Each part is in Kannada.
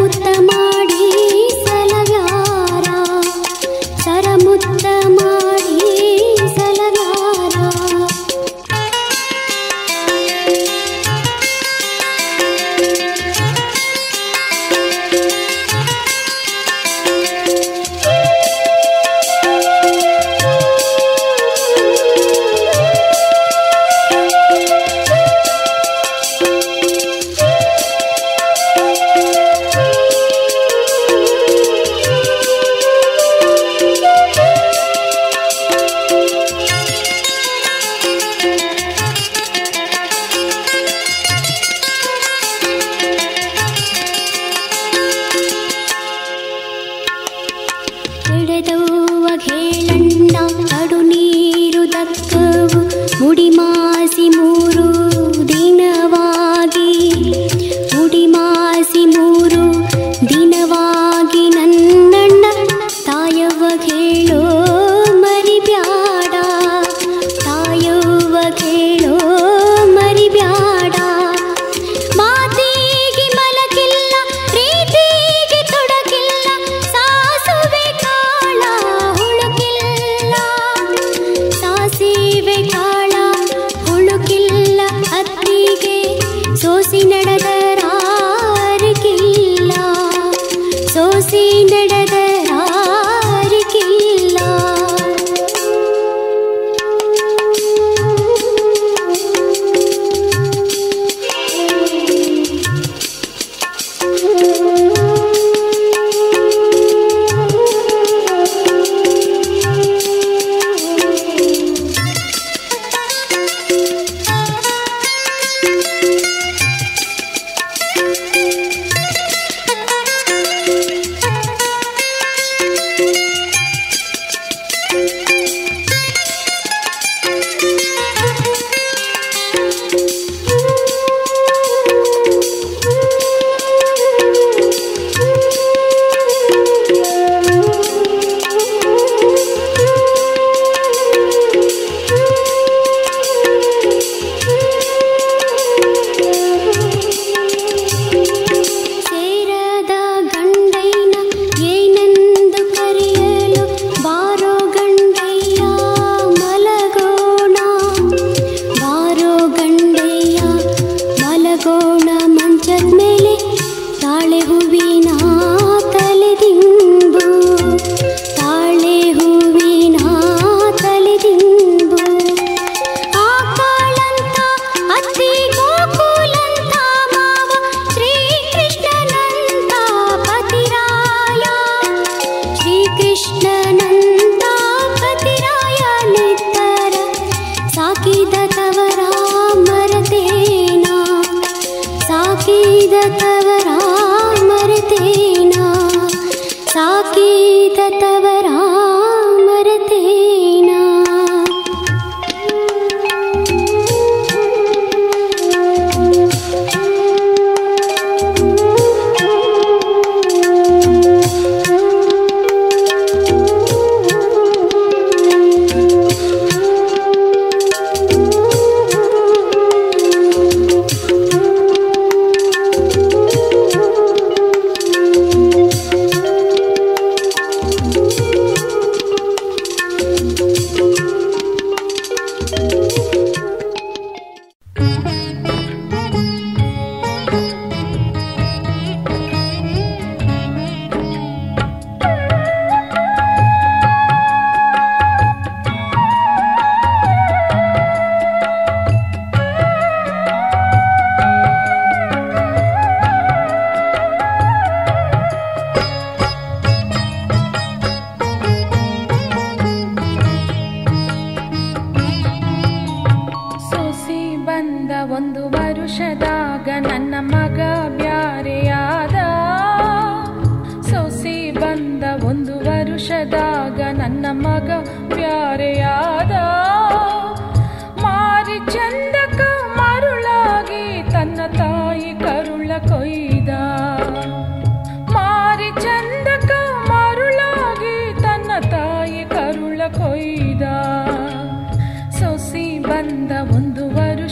ಸರಮುತ್ತ ಮಾಡಿ ಸಲವ್ಯಾರ, ಸರಮುತ್ತ ಮಾಡಿ ಸಲವ್ಯಾರ. ಮುಡಿಮಾಸಿ ಮೂರು ದಿನವಾಗಿ, ಮುಡಿಮಾಸಿ ಮೂರು ದಿನವಾಗಿ ನನ್ನಣ್ಣ ತಾಯವ್ವ ಕೇಳೋ ಮರಿಬ್ಯಾಡ, ತಾಯವ್ವ ಕೇಳೋ ಮರಿಬ್ಯಾಡ. ಮಾತಿಗೆ ಮಲಗಿಲ್ಲ, ಪ್ರೀತಿಗೆ ತೊಡಗಿಲ್ಲ, ಸಾಸುವೆ ಕಾಳ ಹುಳುಕಿಲ್ಲ, ಸಾಸಿವೆ ಕಾಳ ಹುಳುಕಿಲ್ಲ, ಅತ್ತಿಗೆ ಸೋಸಿ ನಡೆದರಾರಿಕಿಲ್ಲ, ಸೋಸಿ ನಡೆದರಾರಿಕಿಲ್ಲ.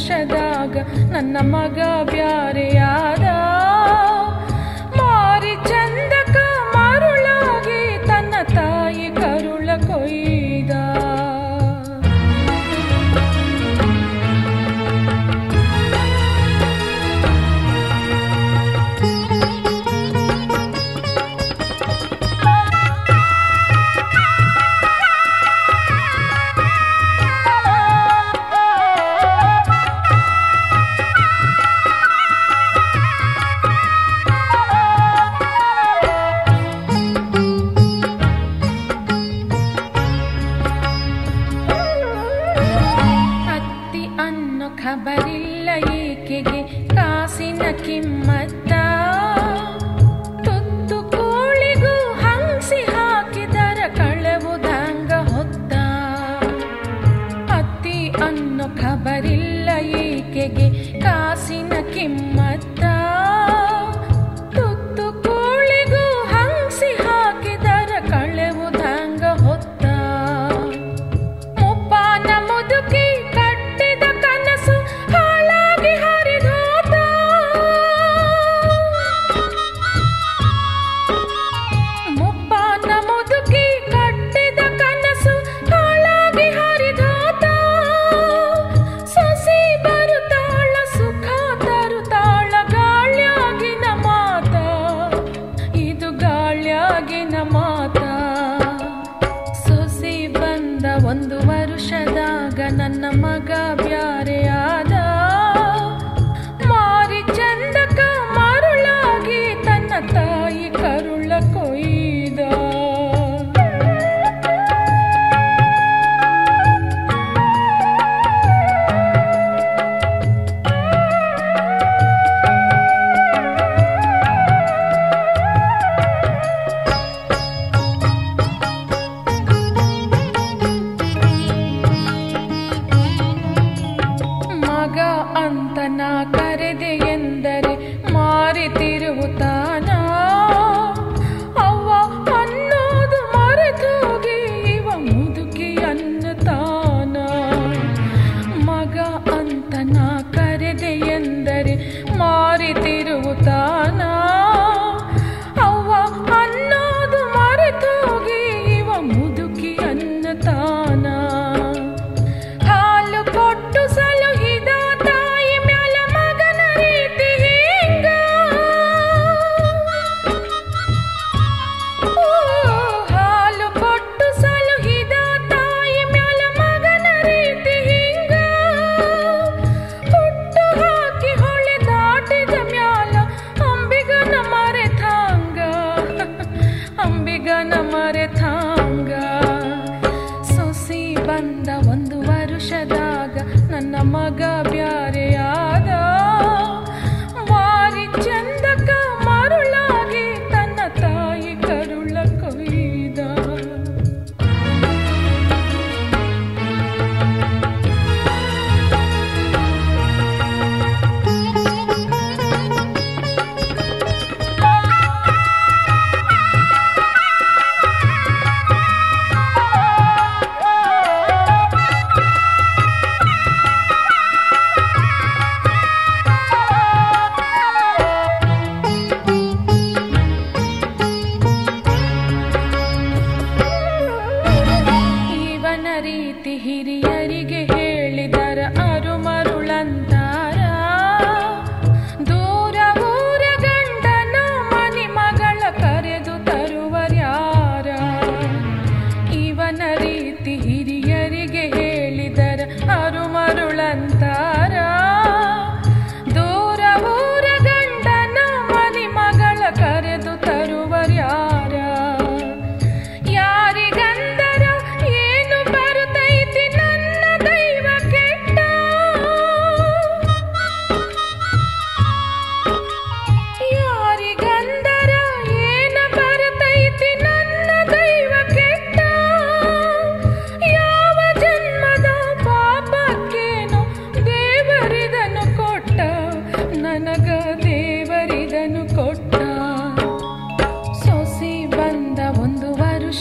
ನನ್ನ ಮಗ ಬ್ಯಾರೆಯಾದ ಮಾರಿ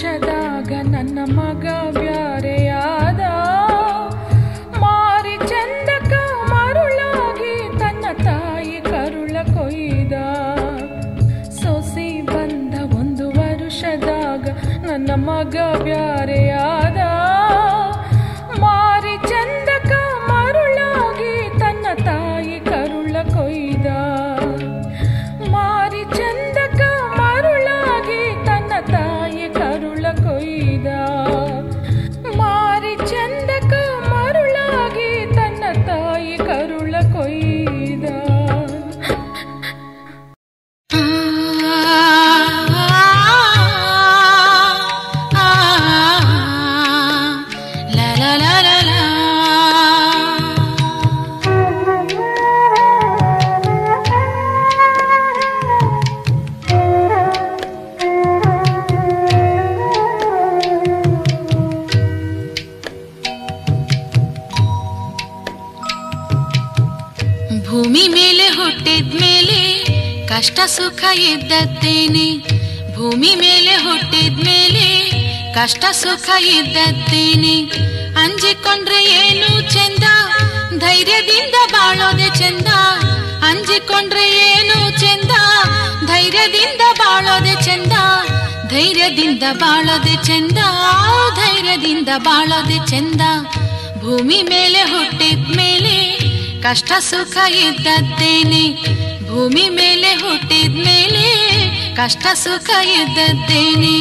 ವರುಷದಾಗ ನನ್ನ ಮಗ ಬ್ಯಾರೆಯಾದ, ಮಾರಿ ಚಂದಕ ಮರುಳಾಗಿ ತನ್ನ ತಾಯಿ ಕರುಳ ಕೊಯ್ದ. ಸೊಸಿ ಬಂದ 1 ವರುಷದಾಗ ನನ್ನ ಮಗ ಬ್ಯಾರೆಯಾದ, ಮಾರಿ ಚಂದಕ ಮರುಳಾಗಿ ತನ್ನ ತಾಯಿ ಕರುಳ ಕೊಯ್ದ. ಮಾರಿ ಚಂದಕ ಮರುಳಾಗಿ ತನ್ನ ತಾಯಿ ಕರುಳ ಕೊಯ್ದ. ಮಾರಿ ಚಂದಕ ಮರುಳಾಗಿ ತನ್ನ ತಾಯಿ ಕರುಳ ಕೊಯ್ದ. ಭೂಮಿ ಮೇಲೆ ಹುಟ್ಟಿದ್ಮೇಲೆ ಕಷ್ಟ ಸುಖ ಇದ್ದದ್ದೇನೆ. ಭೂಮಿ ಮೇಲೆ ಹುಟ್ಟಿದ್ಮೇಲೆ ಕಷ್ಟ ಸುಖ ಇದ್ದದ್ದೇನೆ. ಅಂಜಿಕೊಂಡ್ರೆ ಏನು ಚಂದ, ಧೈರ್ಯದಿಂದ ಬಾಳೋದೆ ಚಂದ. ಅಂಜಿಕೊಂಡ್ರೆ ಏನು ಚಂದ, ಧೈರ್ಯದಿಂದ ಬಾಳೋದೆ ಚಂದ. ಧೈರ್ಯದಿಂದ ಬಾಳೋದೆ ಚಂದ, ಧೈರ್ಯದಿಂದ ಬಾಳೋದೆ ಚಂದ. ಭೂಮಿ ಮೇಲೆ ಹುಟ್ಟಿದ್ಮೇಲೆ ಕಷ್ಟ ಸುಖ ಇದ್ದದ್ದೇನೆ. ಭೂಮಿ ಮೇಲೆ ಹುಟ್ಟಿದ್ಮೇಲೆ ಕಷ್ಟ ಸುಖ ಇದ್ದದ್ದೇನೆ.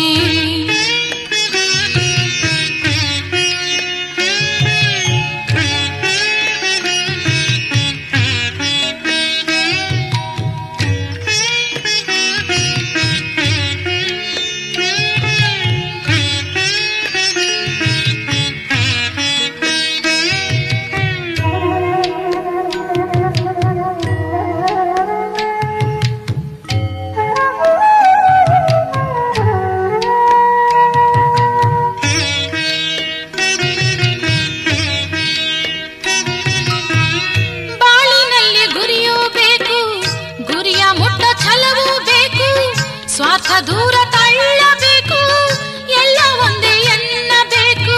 ಸ್ವಾರ್ಥ ದೂರ ತಳ್ಳಬೇಕು, ಎಲ್ಲ ಒಂದೇ ಎನ್ನಬೇಕು.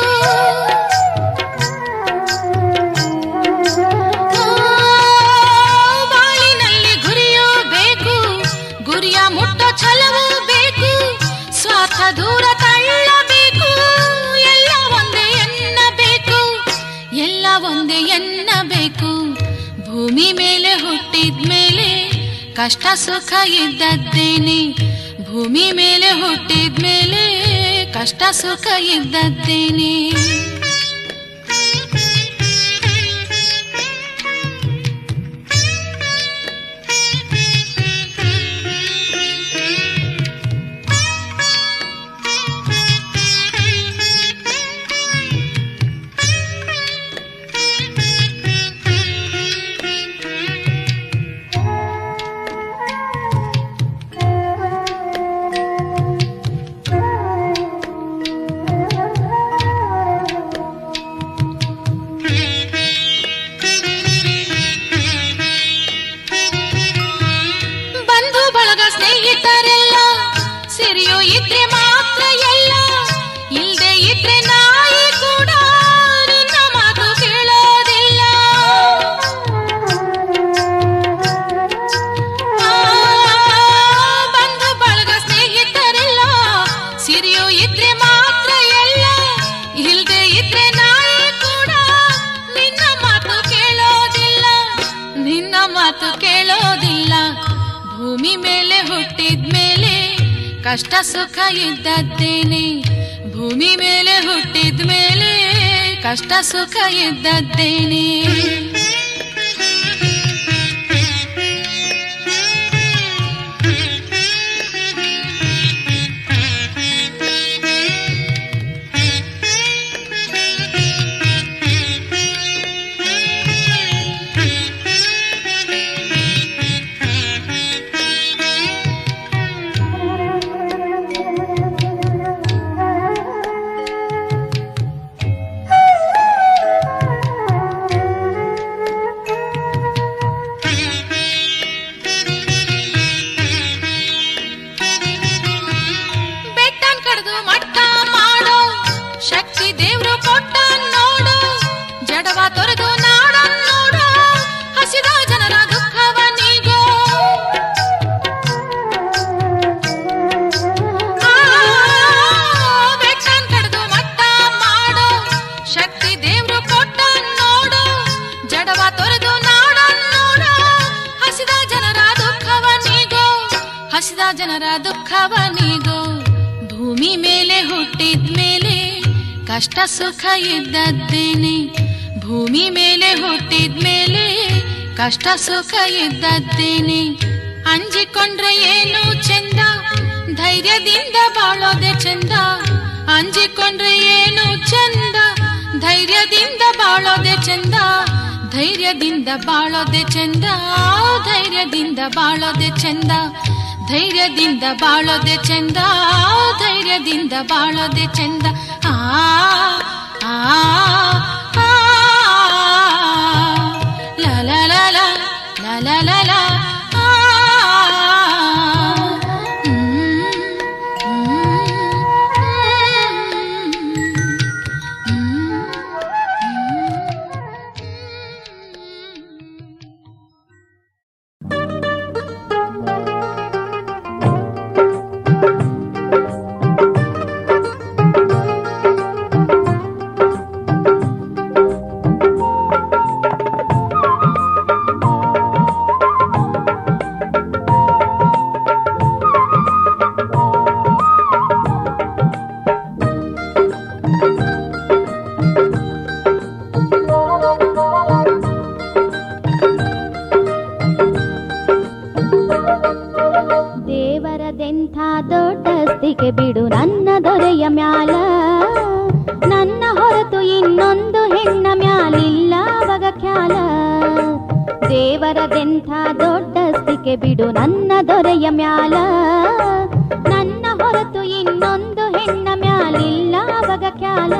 ಬಾಳಿನಲ್ಲಿ ಗುರಿಯೂ ಬೇಕು, ಗುರಿಯ ಮುಟ್ಟೋ ಛಲವೂ ಬೇಕು. ಸ್ವಾರ್ಥ ದೂರ ತಳ್ಳಬೇಕು, ಎಲ್ಲ ಒಂದೇ ಎನ್ನಬೇಕು, ಎಲ್ಲ ಒಂದೇ ಎನ್ನಬೇಕು. ಭೂಮಿ ಮೇಲೆ ಹುಟ್ಟಿದ್ಮೇಲೆ ಕಷ್ಟ ಸುಖ ಇದ್ದದ್ದೇನೆ. ಭೂಮಿ ಮೇಲೆ ಹುಟ್ಟಿದ್ಮೇಲೆ ಕಷ್ಟ ಸುಖ ಇದ್ದದ್ದೇನೆ. ಸ್ನೇಹಿತರೆಲ್ಲ ಸಿರಿಯೋ ಇದ್ರೆ ಮಾತ್ರ ಎಲ್ಲ, ಇಲ್ದೆ ಇದ್ರೆ ನಾಯಿ ಕೂಡ ನಿನ್ನ ಮಾತು ಕೇಳೋದಿಲ್ಲ. ಬಂಧು ಬಳಗ ಸ್ನೇಹಿತರೆಲ್ಲ ಸಿರಿಯೋ ಇದ್ರೆ ಮಾತ್ರ ಎಲ್ಲ, ಇಲ್ದೆ ಇದ್ರೆ ನಾಯಿ ಕೂಡ ನಿನ್ನ ಮಾತು ಕೇಳೋದಿಲ್ಲ, ನಿನ್ನ ಮಾತು ಕೇಳೋದಿಲ್ಲ. ಭೂಮಿ ಮೇಲೆ ಹುಟ್ಟಿದ್ಮೇಲೆ ಕಷ್ಟ ಸುಖ ಇದ್ದದ್ದೇನೆ. ಭೂಮಿ ಮೇಲೆ ಹುಟ್ಟಿದ್ಮೇಲೆ ಕಷ್ಟ ಸುಖ ಇದ್ದದ್ದೇನೆ. ದುಃಖವನಿಗೂ ಭೂಮಿ ಮೇಲೆ ಹುಟ್ಟಿದ್ಮೇಲೆ ಕಷ್ಟ ಸುಖ ಇದ್ದದ್ದೇನೆ. ಭೂಮಿ ಮೇಲೆ ಹುಟ್ಟಿದ್ಮೇಲೆ ಕಷ್ಟ ಸುಖ ಇದ್ದದ್ದೇನೆ. ಅಂಜಿಕೊಂಡ್ರೆ ಏನು ಚಂದ, ಧೈರ್ಯದಿಂದ ಬಾಳೋದೆ ಚಂದ. ಅಂಜಿಕೊಂಡ್ರೆ ಏನು ಚಂದ, ಧೈರ್ಯದಿಂದ ಬಾಳೋದೆ ಚಂದ. ಧೈರ್ಯದಿಂದ ಬಾಳೋದೆ ಚಂದ, ಧೈರ್ಯದಿಂದ ಬಾಳೋದೆ ಚಂದ. ಧೈರ್ಯದಿಂದ ಬಾಳೋದೆ ಚಂದ, ಧೈರ್ಯದಿಂದ ಬಾಳೋದೆ ಚಂದ. ಆ ಆ ಆ ಲ ಲ ಲ ಲ ಲ ಲ ಲ ಲ. ಬಿಡು ನನ್ನ ದೊರೆಯ ಮ್ಯಾಲ, ನನ್ನ ಹೊರತು ಇನ್ನೊಂದು ಹೆಣ್ಣ ಮ್ಯಾಲಿಲ್ಲ ಅವಗ ಖ್ಯಾಲ. ದೇವರದೆಂಥ ದೊಡ್ಡಸ್ತಿಕೆ ಬಿಡು ನನ್ನ ದೊರೆಯ ಮ್ಯಾಲ, ನನ್ನ ಹೊರತು ಇನ್ನೊಂದು ಹೆಣ್ಣ ಮ್ಯಾಲಿಲ್ಲ ಅವಗ ಖ್ಯಾಲ.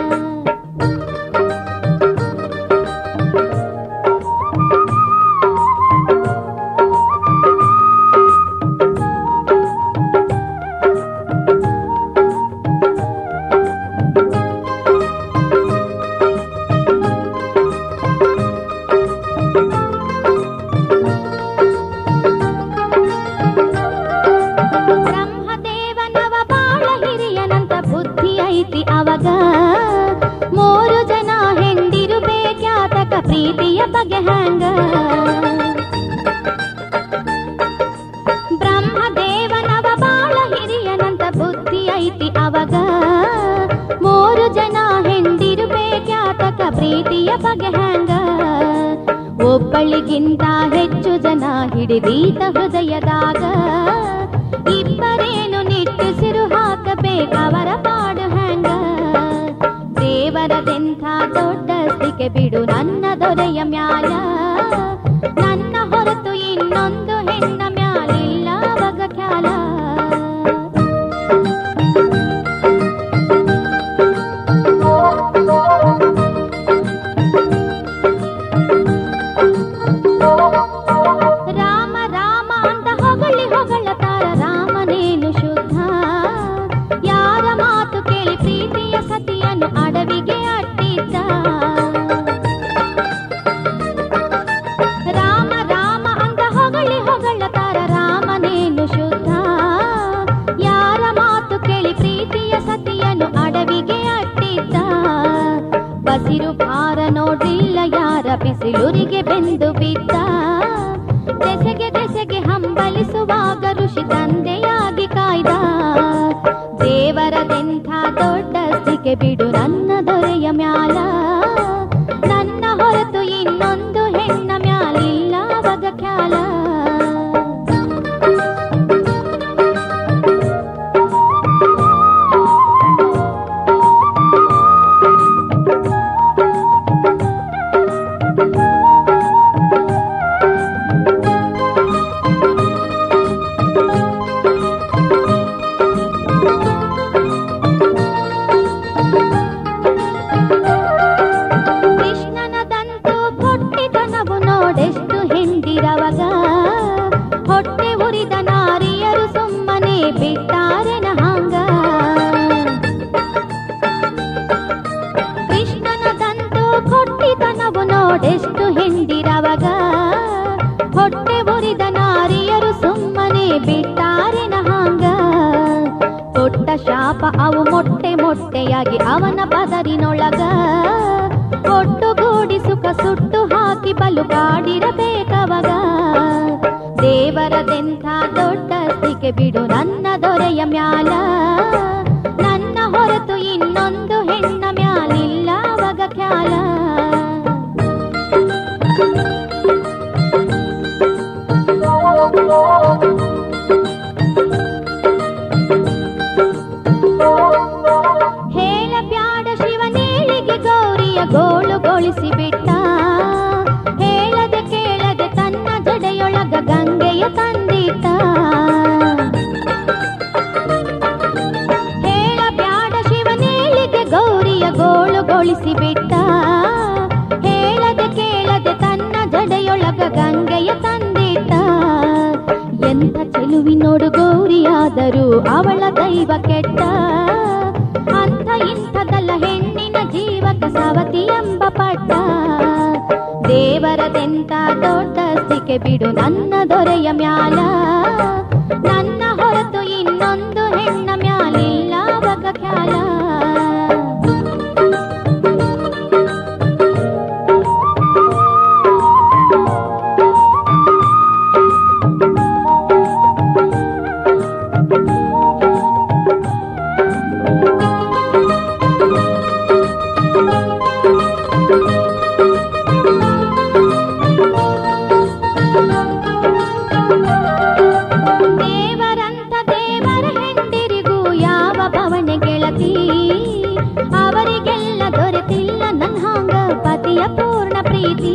ಪ್ರೀತಿಯ ಬಗೆ ಹ್ಯಾಂಗ ಬ್ರಹ್ಮದೇವನವ ಬಾಳ ಹಿರಿಯನಂತ ಬುದ್ಧಿ ಐತಿ ಅವಗ. 3 ಜನ ಹೆಂಡಿರಬೇಕ್ಯಾತಕ ಪ್ರೀತಿಯ ಬಗೆ ಹ್ಯಾಂಗ. ಒಬ್ಬಳಿಗಿಂತ ಹೆಚ್ಚು ಜನ ಹಿಡಿದೀತ ಹೃದಯದಾಗ, ಇಬ್ಬರೇನು ನಿಟ್ಟುಸಿರು ಹಾಕಬೇಕವರ ಪಾಡು ಹ್ಯಾಂಗ. ದೇವರದೆಂಥ ದೊಡ್ಡಸ್ತಿಕೆ ಬಿಡು ನನ್ನ ದೊರೆಯ ಮ್ಯಾಲ, ನನ್ನ ಹೊರತು ಇನ್ನೊಂದು ಹೆಣ್ಣ ಮ್ಯಾಲಿಲ್ಲ ಅವಗ ಖ್ಯಾಲ. ರಾಮ ರಾಮ ಅಂತ ಹೊಗಳತಾರ ರಾಮನೇನು ಶುದ್ಧ. ಯಾರ ಮಾತು ಕೇಳಿ ಪ್ರೀತಿಯ ಸತಿಯನ್ನು ಅಡವಿಗೆ ಅಟ್ಟಿದ್ದ. ರಾಮ ರಾಮ ಅಂತ ಹೊಗಳತಾರ ರಾಮನೇನು ಶುದ್ಧ. ಯಾರ ಮಾತು ಕೇಳಿ ಪ್ರೀತಿಯ ಸತಿಯನ್ನು ಅಡವಿಗೆ ಅಟ್ಟಿದ್ದ. ಬಸಿರು ಭಾರ ನೋಡಿಲ್ಲ ಯಾರ ಬಿಸಿಲುರಿಗೆ ಬೆಂದು ಬಿದ್ದ. ದೆಸೆಗೆ ದೆಸೆಗೆ ಹಂಬಲಿಸುವಾಗ ಋಷಿ ತಂದೆಯಾಗಿ ಕಾಯ್ದ. ದೇವರದೆಂಥ ದೊಡ್ಡಸ್ತಿಕೆ ಬಿಡು ನನ್ನ ದೊರೆಯ ಮ್ಯಾಲ, ನನ್ನ ಹೊರತು ಇನ್ನೊಂದು ಹೆಣ್ಣ ಮ್ಯಾಲಿಲ್ಲ ಅವಗ ಖ್ಯಾಲ. ಹೊಟ್ಟೆ ಉರಿದ ನಾರಿಯರು ಸುಮ್ಮನೆ ಬಿಟ್ಟಾರೆನ ಹಾಂಗ. ಕೃಷ್ಣನದಂತೂ ಕೊಟ್ಟಿತನವು ನೋಡೆಷ್ಟು ಹೆಂಡಿರವಗ. ಹೊಟ್ಟೆ ಉರಿದ ನಾರಿಯರು ಸುಮ್ಮನೆ ಬಿಟ್ಟಾರೆನ ಹಾಂಗ. ಕೊಟ್ಟ ಶಾಪ ಅವು ಮೊಟ್ಟೆ ಮೊಟ್ಟೆಯಾಗಿ ಅವನ ಪದರಿನೊಳಗ. ಒಟ್ಟುಗೂಡಿ ಸುಖ ಸುಟ್ಟು ಹಾಕಿ ಬಲು ಕಾಡಿರಬೇಕವಗ. ದೇವರದೆಂಥ ದೊಡ್ಡಸ್ತಿಕೆ ಬಿಡು ನನ್ನ ದೊರೆಯ ಮ್ಯಾಲ, ನನ್ನ ಹೊರತು ಇನ್ನೊಂದು ಹೆಣ್ಣ ಮ್ಯಾಲಿಲ್ಲ ವಗ ಖ್ಯಾಲ. ಹೇಳ ಬ್ಯಾಡ ಶಿವನೇಳಿಗೆ ಗೌರಿಯ ಗೋಳುಗೊಳಿಸಿ ಬಿಟ್ಟ, ಹೇಳದೆ ಕೇಳದೆ ತನ್ನ ಜಡೆಯೊಳಗ ಗಂಗೆಯ ತಂದಿಟ್ಟ. ಹೇಳ ಬ್ಯಾಡ ಶಿವನೇಳಿಗೆ ಗೌರಿಯ ಗೋಳುಗೊಳಿಸಿ ಬಿಟ್ಟ, ಹೇಳದೆ ಕೇಳದೆ ತನ್ನ ಜಡೆಯೊಳಗ ಗಂಗೆಯ ತಂದಿಟ್ಟ. ಎಂಥ ಚೆಲುವಿನೋಡು ಗೌರಿಯಾದರೂ ಅವಳ ದೈವ ಕೆಟ್ಟ, ಅಂಥ ಇಂಥದಲ್ಲ ಹೆಣ್ಣಿನ ಜೀವಕ ಸವತಿ ಎಂಬ ಪಟ್ಟ. ದೇವರದೆಂಥ ದೊಡ್ಡಸ್ತಿಕೆ ಬಿಡು ನನ್ನ ದೊರೆಯ ಮ್ಯಾಲ, ನನ್ನ ಹೊರತು ಇನ್ನೊಂದು ಹೆಣ್ಣ ಮ್ಯಾಲಿಲ್ಲ ವಗ ಖ್ಯಾಲ. ದೇವರಂತ ದೇವರ ಹೆಂಡಿರಿಗೂ ಯಾವ ಭವನೆ ಗೆಳತಿ, ಅವರಿಗೆಲ್ಲ ದೊರೆತಿಲ್ಲ ನನ್ನ ಹಾಂಗ ಪತಿಯ ಪೂರ್ಣ ಪ್ರೀತಿ.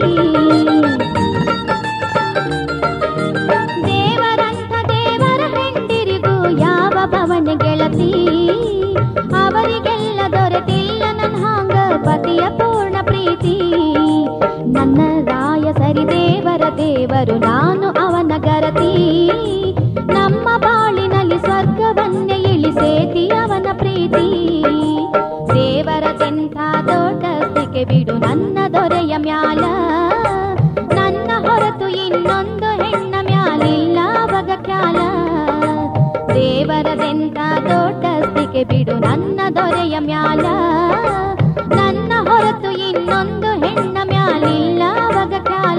ದೇವರಂತ ದೇವರ ಹೆಂಡಿರಿಗೂ ಯಾವ ಭವನೆ ಗೆಳತಿ, ಅವರಿಗೆಲ್ಲ ದೊರೆತಿಲ್ಲ ನನ್ನ ಹಾಂಗ ಪತಿಯ ಪೂರ್ಣ ಪ್ರೀತಿ. ನನ್ನ ರಾಯ ಸರಿ ದೇವರ ದೇವರು ನಾನು ಅವನ ಗರತಿ, ನಮ್ಮ ಬಾಳಿನಲ್ಲಿ ಸ್ವರ್ಗವನ್ನೇ ಇಳಿಸೇತಿ ಅವನ ಪ್ರೀತಿ. ದೇವರದೆಂಥ ದೊಡ್ಡಸ್ತಿಕೆ ಬಿಡು ನನ್ನ ದೊರೆಯ ಮ್ಯಾಲ, ನನ್ನ ಹೊರತು ಇನ್ನೊಂದು ಹೆಣ್ಣ ಮ್ಯಾಲಿಲ್ಲ ವಗ ಖ್ಯಾಲ. ದೇವರದೆಂಥ ದೊಡ್ಡಸ್ತಿಕೆ ಬಿಡು ನನ್ನ ದೊರೆಯ ಮ್ಯಾಲ, ನನ್ನ ಹೊರತು ಇನ್ನೊಂದು ಹೆಣ್ಣ ಮ್ಯಾಲಿಲ್ಲ ವಗ ಖ್ಯಾಲ.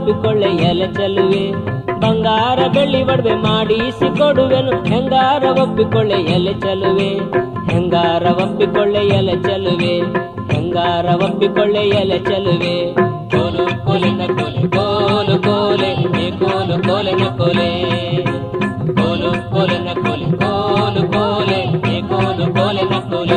ಒಪ್ಪಿಕೊಳ್ಳೆ ಎಲೆ ಚೆಲುವೆ, ಬಂಗಾರ ಬೆಳ್ಳಿ ಒಡವೆ ಮಾಡಿಸಿ ಕೊಡುವೆನು, ಹೆಂಗಾರ ಒಪ್ಪಿಕೊಳ್ಳೆ ಎಲೆ ಚೆಲುವೆ, ಹೆಂಗಾರ ಒಪ್ಪಿಕೊಳ್ಳೆ ಎಲೆ ಚೆಲುವೆ, ಹೆಂಗಾರ ಒಪ್ಪಿಕೊಳ್ಳೆ ಎಲೆ ಚೆಲುವೆ. ಕೋಲು ಕೋಲಿನ ಕೋಲೆ ಕೋಲು ಕೋಲೆ ಏ ಕೋಲು ಕೋಲಿನ ಕೋಲೆ, ಕೋಲು ಕೋಲಿನ ಕೋಲೆ ಕೋಲು ಕೋಲೆ ಏ ಕೋಲು ಕೋಲಿನ ಕೋಲೆ.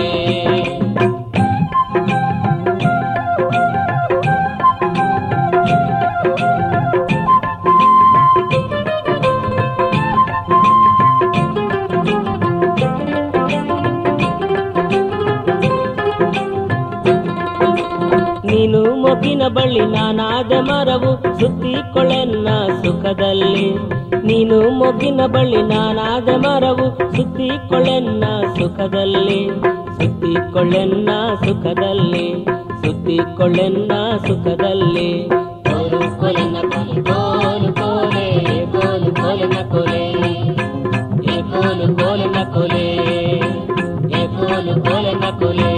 ನೀನು ಮೊಗ್ಗಿನ ಬಳ್ಳಿ ನಾನಾದ ಮರವು ಸುತ್ತಿಕೊಳ್ಳೆನ್ನ ಸುಖದಲ್ಲಿ, ನೀನು ಮೊಗ್ಗಿನ ಬಳ್ಳಿ ನಾನಾದ ಮರವು ಸುತ್ತಿಕೊಳ್ಳೆನ್ನ ಸುಖದಲ್ಲಿ, ಸುತ್ತಿಕೊಳ್ಳೆನ್ನ ಸುಖದಲ್ಲಿ, ಸುತ್ತಿಕೊಳ್ಳೆನ್ನ ಸುಖದಲ್ಲಿ. ಕೋಲು ಕೋಲಿನ ಕೋಲೆ ಕೋಲು ಕೋಲೆ ಕೋಲು ಕೋಲಿನ ಕೋಲೆ ಏ ಕೋಲು ಕೋಲಿನ ಕೋಲೆ ಏ ಕೋಲು ಕೋಲಿನ ಕೋಲೆ.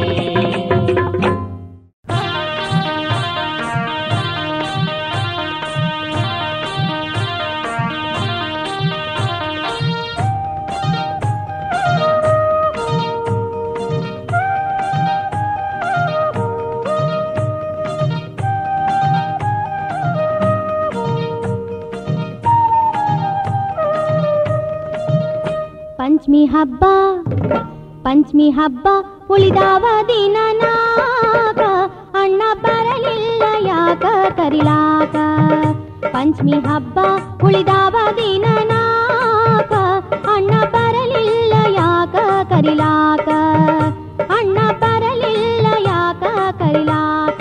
ಪಂಚಮಿ ಹಬ್ಬ ಪಂಚಮಿ ಹಬ್ಬ ಉಳಿದಾವ ದಿನನಾಗ ಅಣ್ಣ ಬರಲಿಲ್ಲ ಯಾಕ ಕರಿಲಾಕ, ಪಂಚಮಿ ಹಬ್ಬ ಉಳಿದಾವ ದಿನನಾಗ ಅಣ್ಣ ಬರಲಿಲ್ಲ ಯಾಕ ಕರಿಲಾಕ, ಅಣ್ಣ ಬರಲಿಲ್ಲ ಯಾಕ ಕರಿಲಾಕ.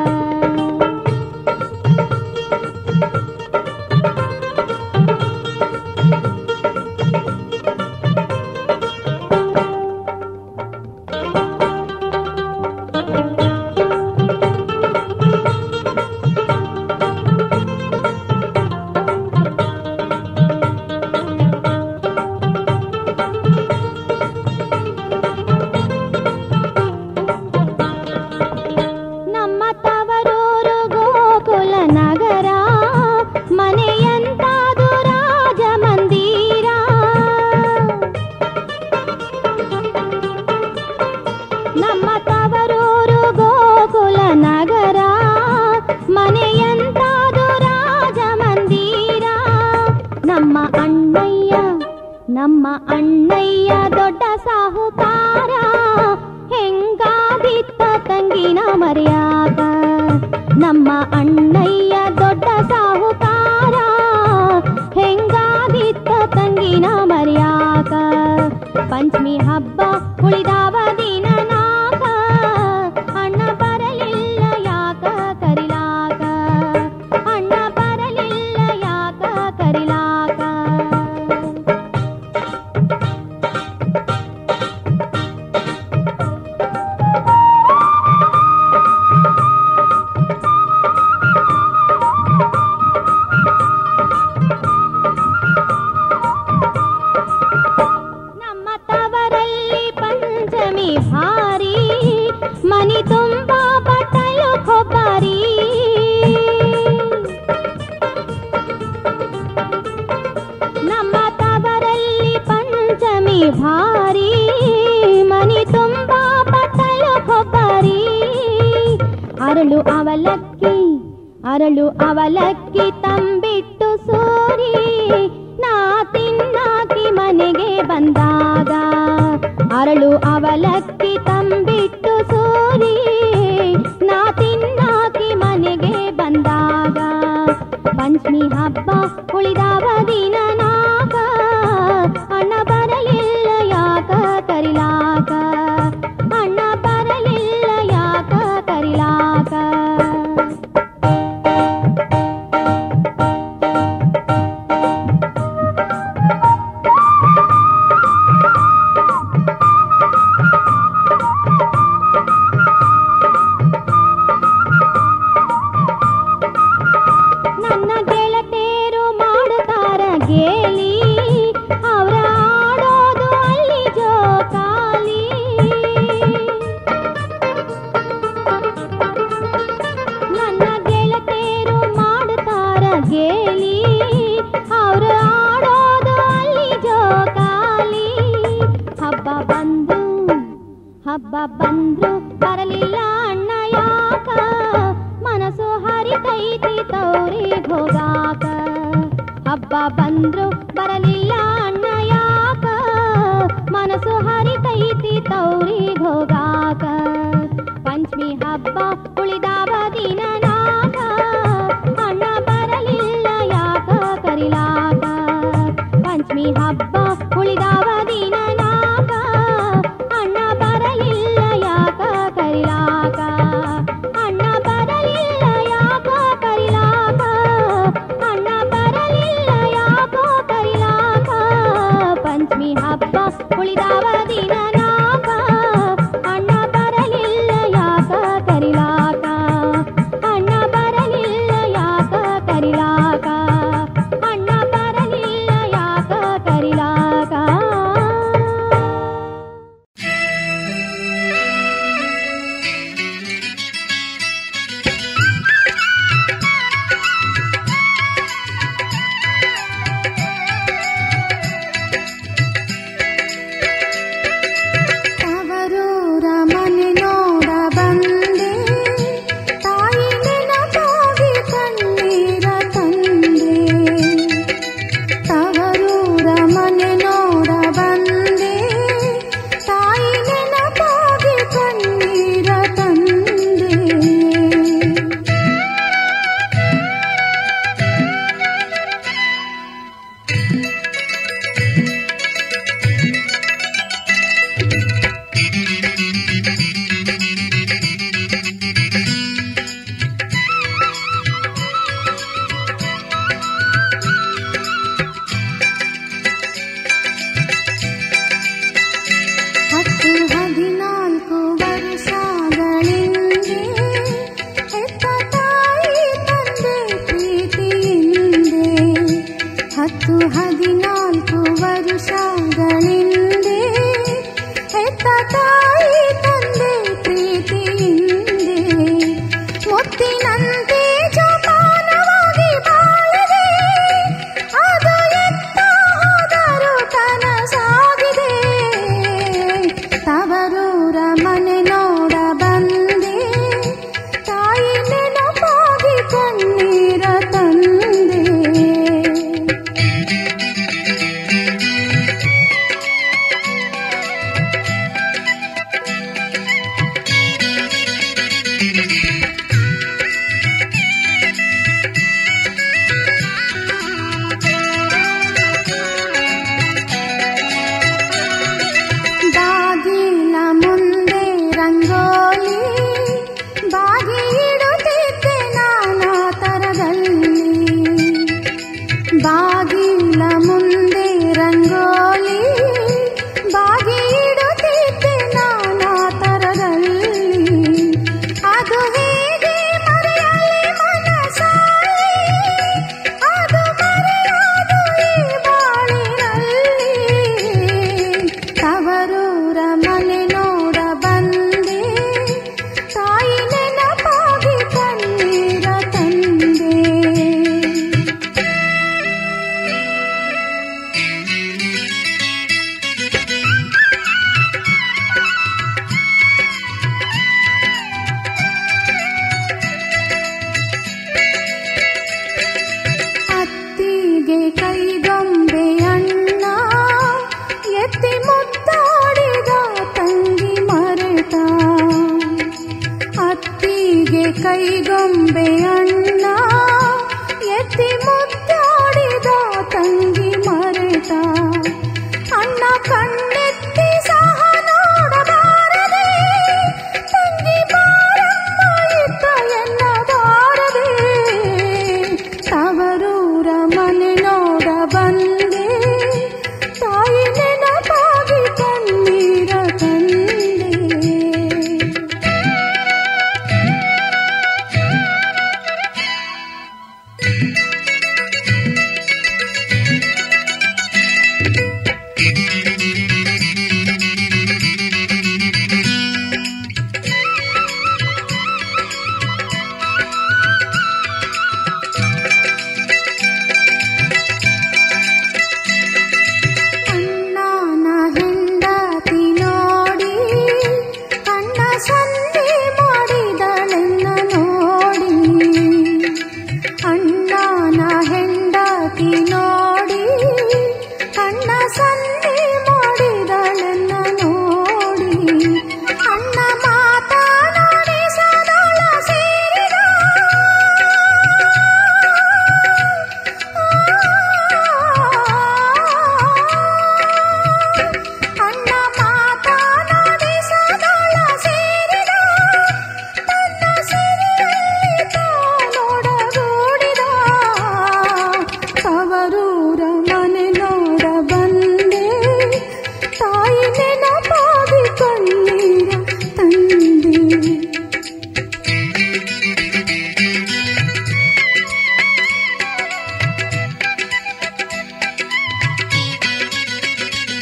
ನಮ್ಮ ಅಣ್ಣಯ್ಯ ದೊಡ್ಡ ಸಾಹುಕಾರ, ಹೆಂಗಾದಿತ್ತ ತಂಗಿನ ಮರ್ಯಾದ. ನಮ್ಮ ಅಣ್ಣಯ್ಯ ದೊಡ್ಡ ಸಾಹುಕಾರ, ಹೆಂಗಾದಿತ್ತ ತಂಗಿನ ಮರ್ಯಾದ. ಪಂಚಮಿ ಹಬ್ಬ ಉಳಿದಾವ ದಿನನಾಗ ಅಣ್ಣ ಬರಲಿಲ್ಲ ಯಾಕ ಕರಿಲಾಕ, ಅಣ್ಣ ಬರಲಿಲ್ಲ ಯಾಕ ಕರಿಲಾಕ. ಭಾರಿ ಮನಿ ತುಂಬಾ ಬಟ್ಟಲು ಕೊಬ್ಬರಿ, ನಮ್ಮ ತವರಲ್ಲಿ ಪಂಚಮಿ ಭಾರಿ ಮನಿ ತುಂಬಾ ಬಟ್ಟಲು ಕೊಬ್ಬರಿ. ಅರಳು ಅವಲಕ್ಕಿ ಅರಳು ಅವಲಕ್ಕಿ ತಂಬಿಟ್ಟು ಸೂರಿ, ನಾ ತಿನ್ನಾಕಿ ಮನೆಗೆ ಬಂದಾಗ. ಅರಳು ಅವಲಕ್ಕಿ ತಂಬಿಟ್ಟು ಸೂರಿ, ನಾ ತಿನ್ನಾಕಿ ಮನೆಗೆ ಬಂದಾಗ. ಪಂಚಮಿ ಹಬ್ಬ ಉಳಿದಾವ ದಿನನಾಗ ಅಣ್ಣ ಬರಲಿಲ್ಲ ಯಾಕ ಕರಿಲಾಕ, ಅಣ್ಣ ಬರಲಿಲ್ಲ ಯಾಕ ಕರಿಲಾಕ. ನನ್ನ ಗೆಳತೇರು ಮಾಡುತ್ತ ಹಬ್ಬ ಬಂದ್ರು ಬರಲಿಲ್ಲ ಅಣ್ಣ ಯಾಕ, ಮನಸ್ಸು ಹರಿತೈತಿ ತೌರಿಗ್ ಹೋಗಾಕ. ಹಬ್ಬ ಬಂದ್ರು ಬರಲಿಲ್ಲ ಅಣ್ಣ ಯಾಕ, ಮನಸ್ಸು ಹರಿತೈತಿ ತೌರಿಗ್ ಹೋಗಾಕ. ಪಂಚಮಿ ಹಬ್ಬ ಉಳಿದಾವ ದಿನ ನಾಕ, ಅಣ್ಣ ಬರಲಿಲ್ಲ ಯಾಕ ಕರಿಲಾಕ. ಪಂಚಮಿ ಹಬ್ಬ ಉಳಿದಾವ ದಿನ ನಾಕ, ಅಣ್ಣ ಬರಲಿಲ್ಲ ಯಾಕ ಕರಿಲಾಕ. ಅಣ್ಣ ಬರಲಿಲ್ಲ ಯಾಕ ಕರಿಲಾಕ, ಅಣ್ಣ ಬರಲಿಲ್ಲ ಯಾಕ ಕರಿಲಾಕ. ಪಂಚಮಿ ಹಬ್ಬ ಉಳಿದಾವ ದಿನ ನಾಕ, ಅಣ್ಣ ಬರಲಿಲ್ಲ ಯಾಕ ಕರಿಲಾಕ. ಅಣ್ಣ ಬರಲಿಲ್ಲ ಯಾಕ ಕರಿಲಾಕ, ಅಣ್ಣ ಬರಲಿಲ್ಲ ಯಾಕ ಕರಿಲಾಕ. ತವರೂರ ಮನೆ ನೋಡ ಬಂದೆ, ತಾಯಿ ನೆನಪಾಗಿ ಕಣ್ಣೀರ ತಂದೆ. ತವರೂರ ಮನೆ ನೋಡ ಬಂದೆ, ತಾಯಿ ನೆನಪಾಗಿ ಕಣ್ಣೀರ ತಂದೆ. ಹತ್ತು 14 ವರ್ಷಗಳಿಂದೆ ಹೆತ್ತ ತಾಯಿ ತಂದೆ ಪ್ರೀತಿಯಿಂದೆ. 10 14 ವರ್ಷಗಳಿಂದೆ ಹೆತ್ತ ತಾಯಿ ತಂದೆ ಪ್ರೀತಿಯಿಂದೆ. ಮುತ್ತಿನಂತೆ ಜೋಪಾನವಾಗಿ ಬಾಳಿದೆ, ಅದು ಎತ್ತ ಹೋದರೂ ಕನಸಾಗಿದೆ. ತವರೂರ ಮನೆ ನೋಡ ಬಂದೆ, ತಾಯಿ ನೆನಪಾಗಿ ಕಣ್ಣೀರ ತಂದೆ.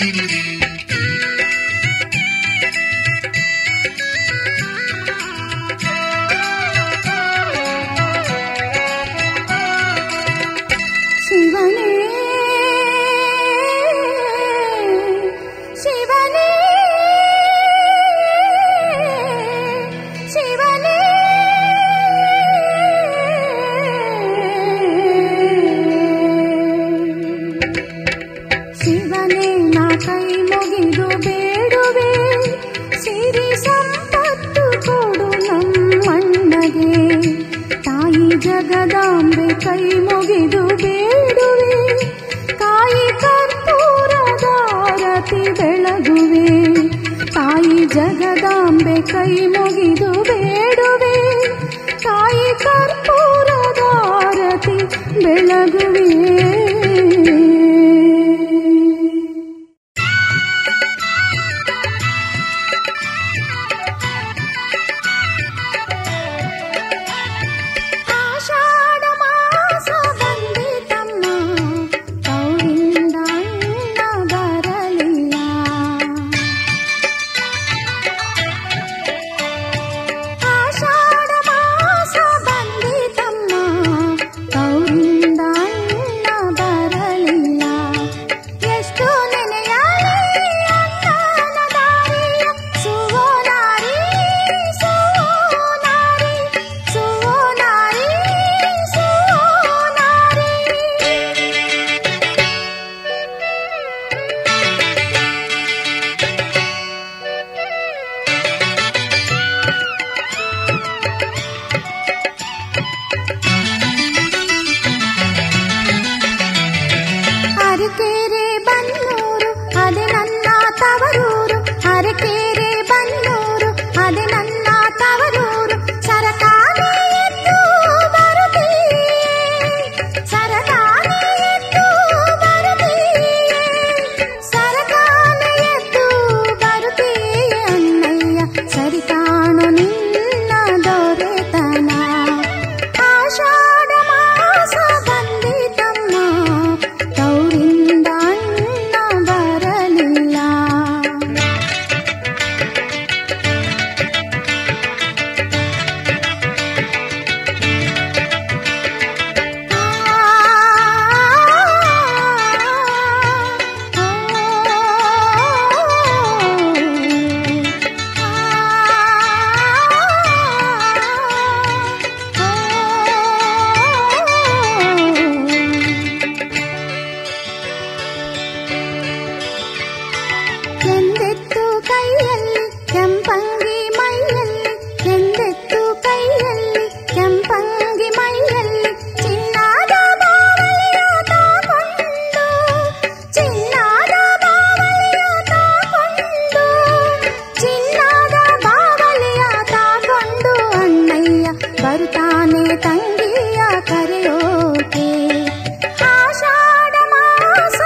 ಜಗದಾಂಬೆ ಕೈ ಮುಗಿದು ಬೇಡುವೆ, ಕಾಯಿ ಕರ್ಪೂರದಾರತಿ ಬೆಳಗುವೆ. ತಾಯಿ ಜಗದಾಂಬೆ ಕೈ ಮುಗಿದು ಬೇಡುವೆ, ಕಾಯಿ ಕರ್ಪೂರದಾರತಿ ಬೆಳಗುವೆ.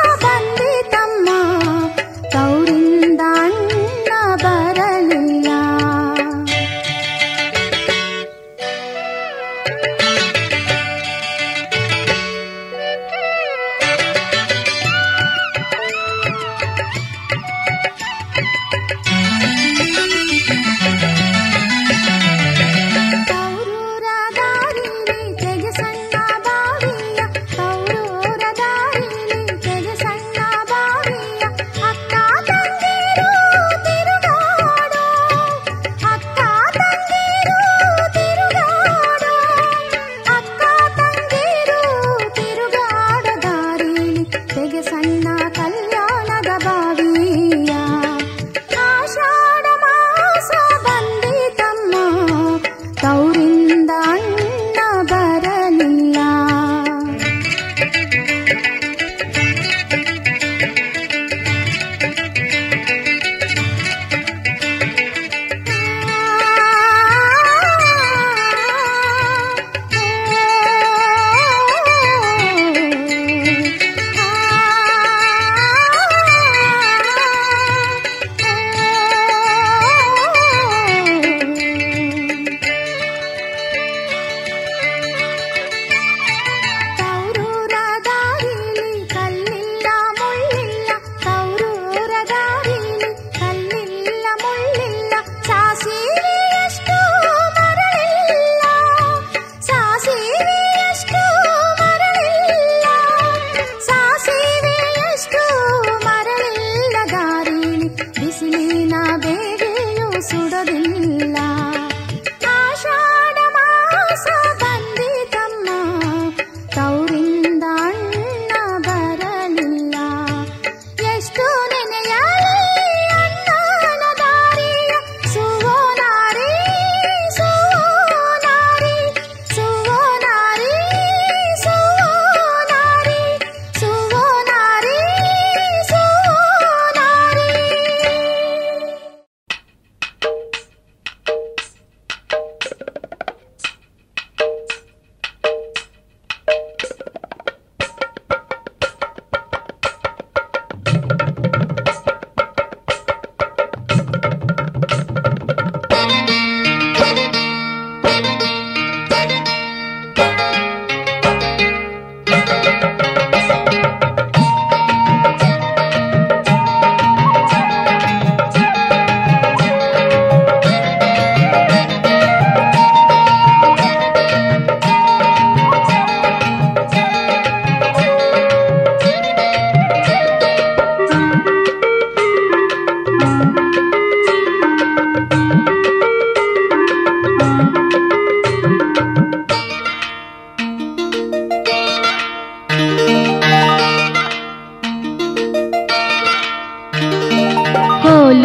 ಗೌರಿಂದ ಅಣ್ಣ ಬರಲಿಲ್ಲ.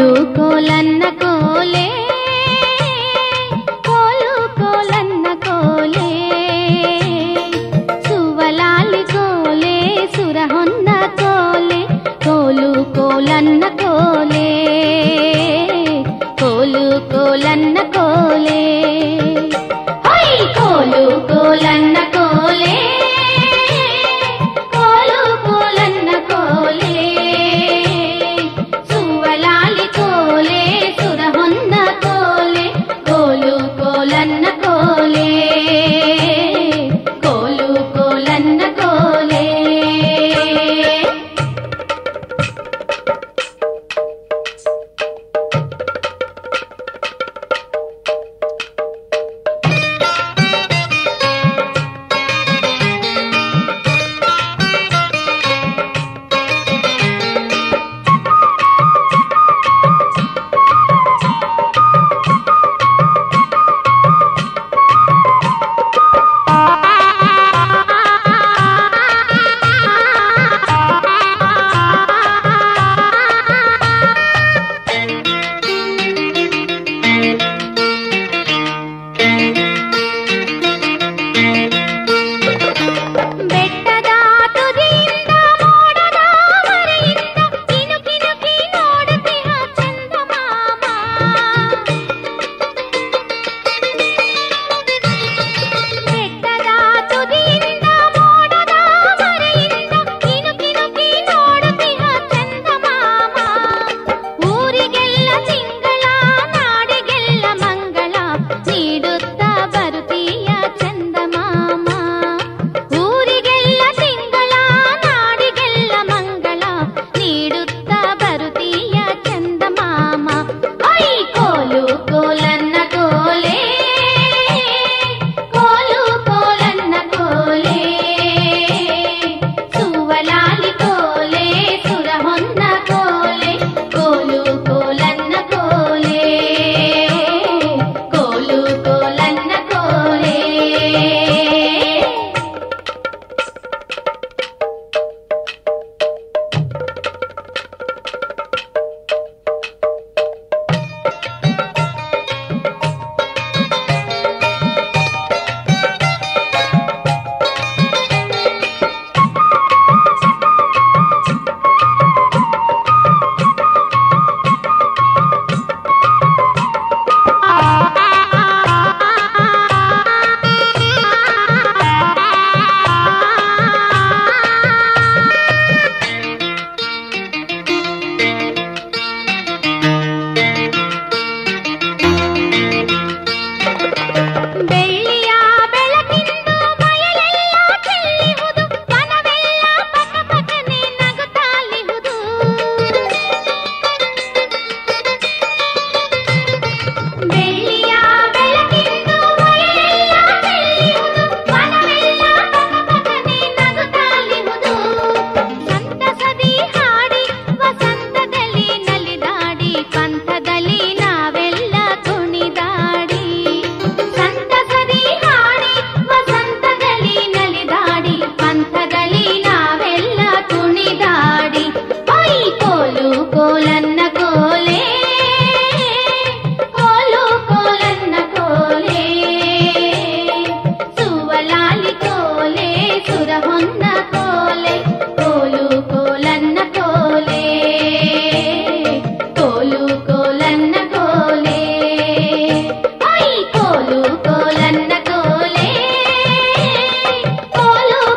ಕೋಲು ಕೋಲನ್ನ ಕೋಲೆ, ಕೋಲು ಕೋಲನ್ನ ಕೋಲೆ, ಸುವಲಾಲಿ ಕೋಲೆ ಸುರಹೊನ್ನ ಕೋಲೆ, ಕೋಲು ಕೋಲನ್ನ ಕೋಲೆ, ಕೋಲು ಕೋಲನ್ನ ಕೋಲೆ, ಹೈ ಕೋಲು ಕೋಲನ್ನ ಕೋಲೆ, ಕೋಲು ಕೋಲನ್ನ ಕೋಲೆ, ಸುವಲಾಲಿ ಕೋಲೆ ಸುರಹೊನ್ನ ಕೋಲೆ, ಕೋಲು ಕೋಲನ್ನ ಕೋಲೆ, ಕೋಲು ಕೋಲನ್ನ ಕೋಲೆ.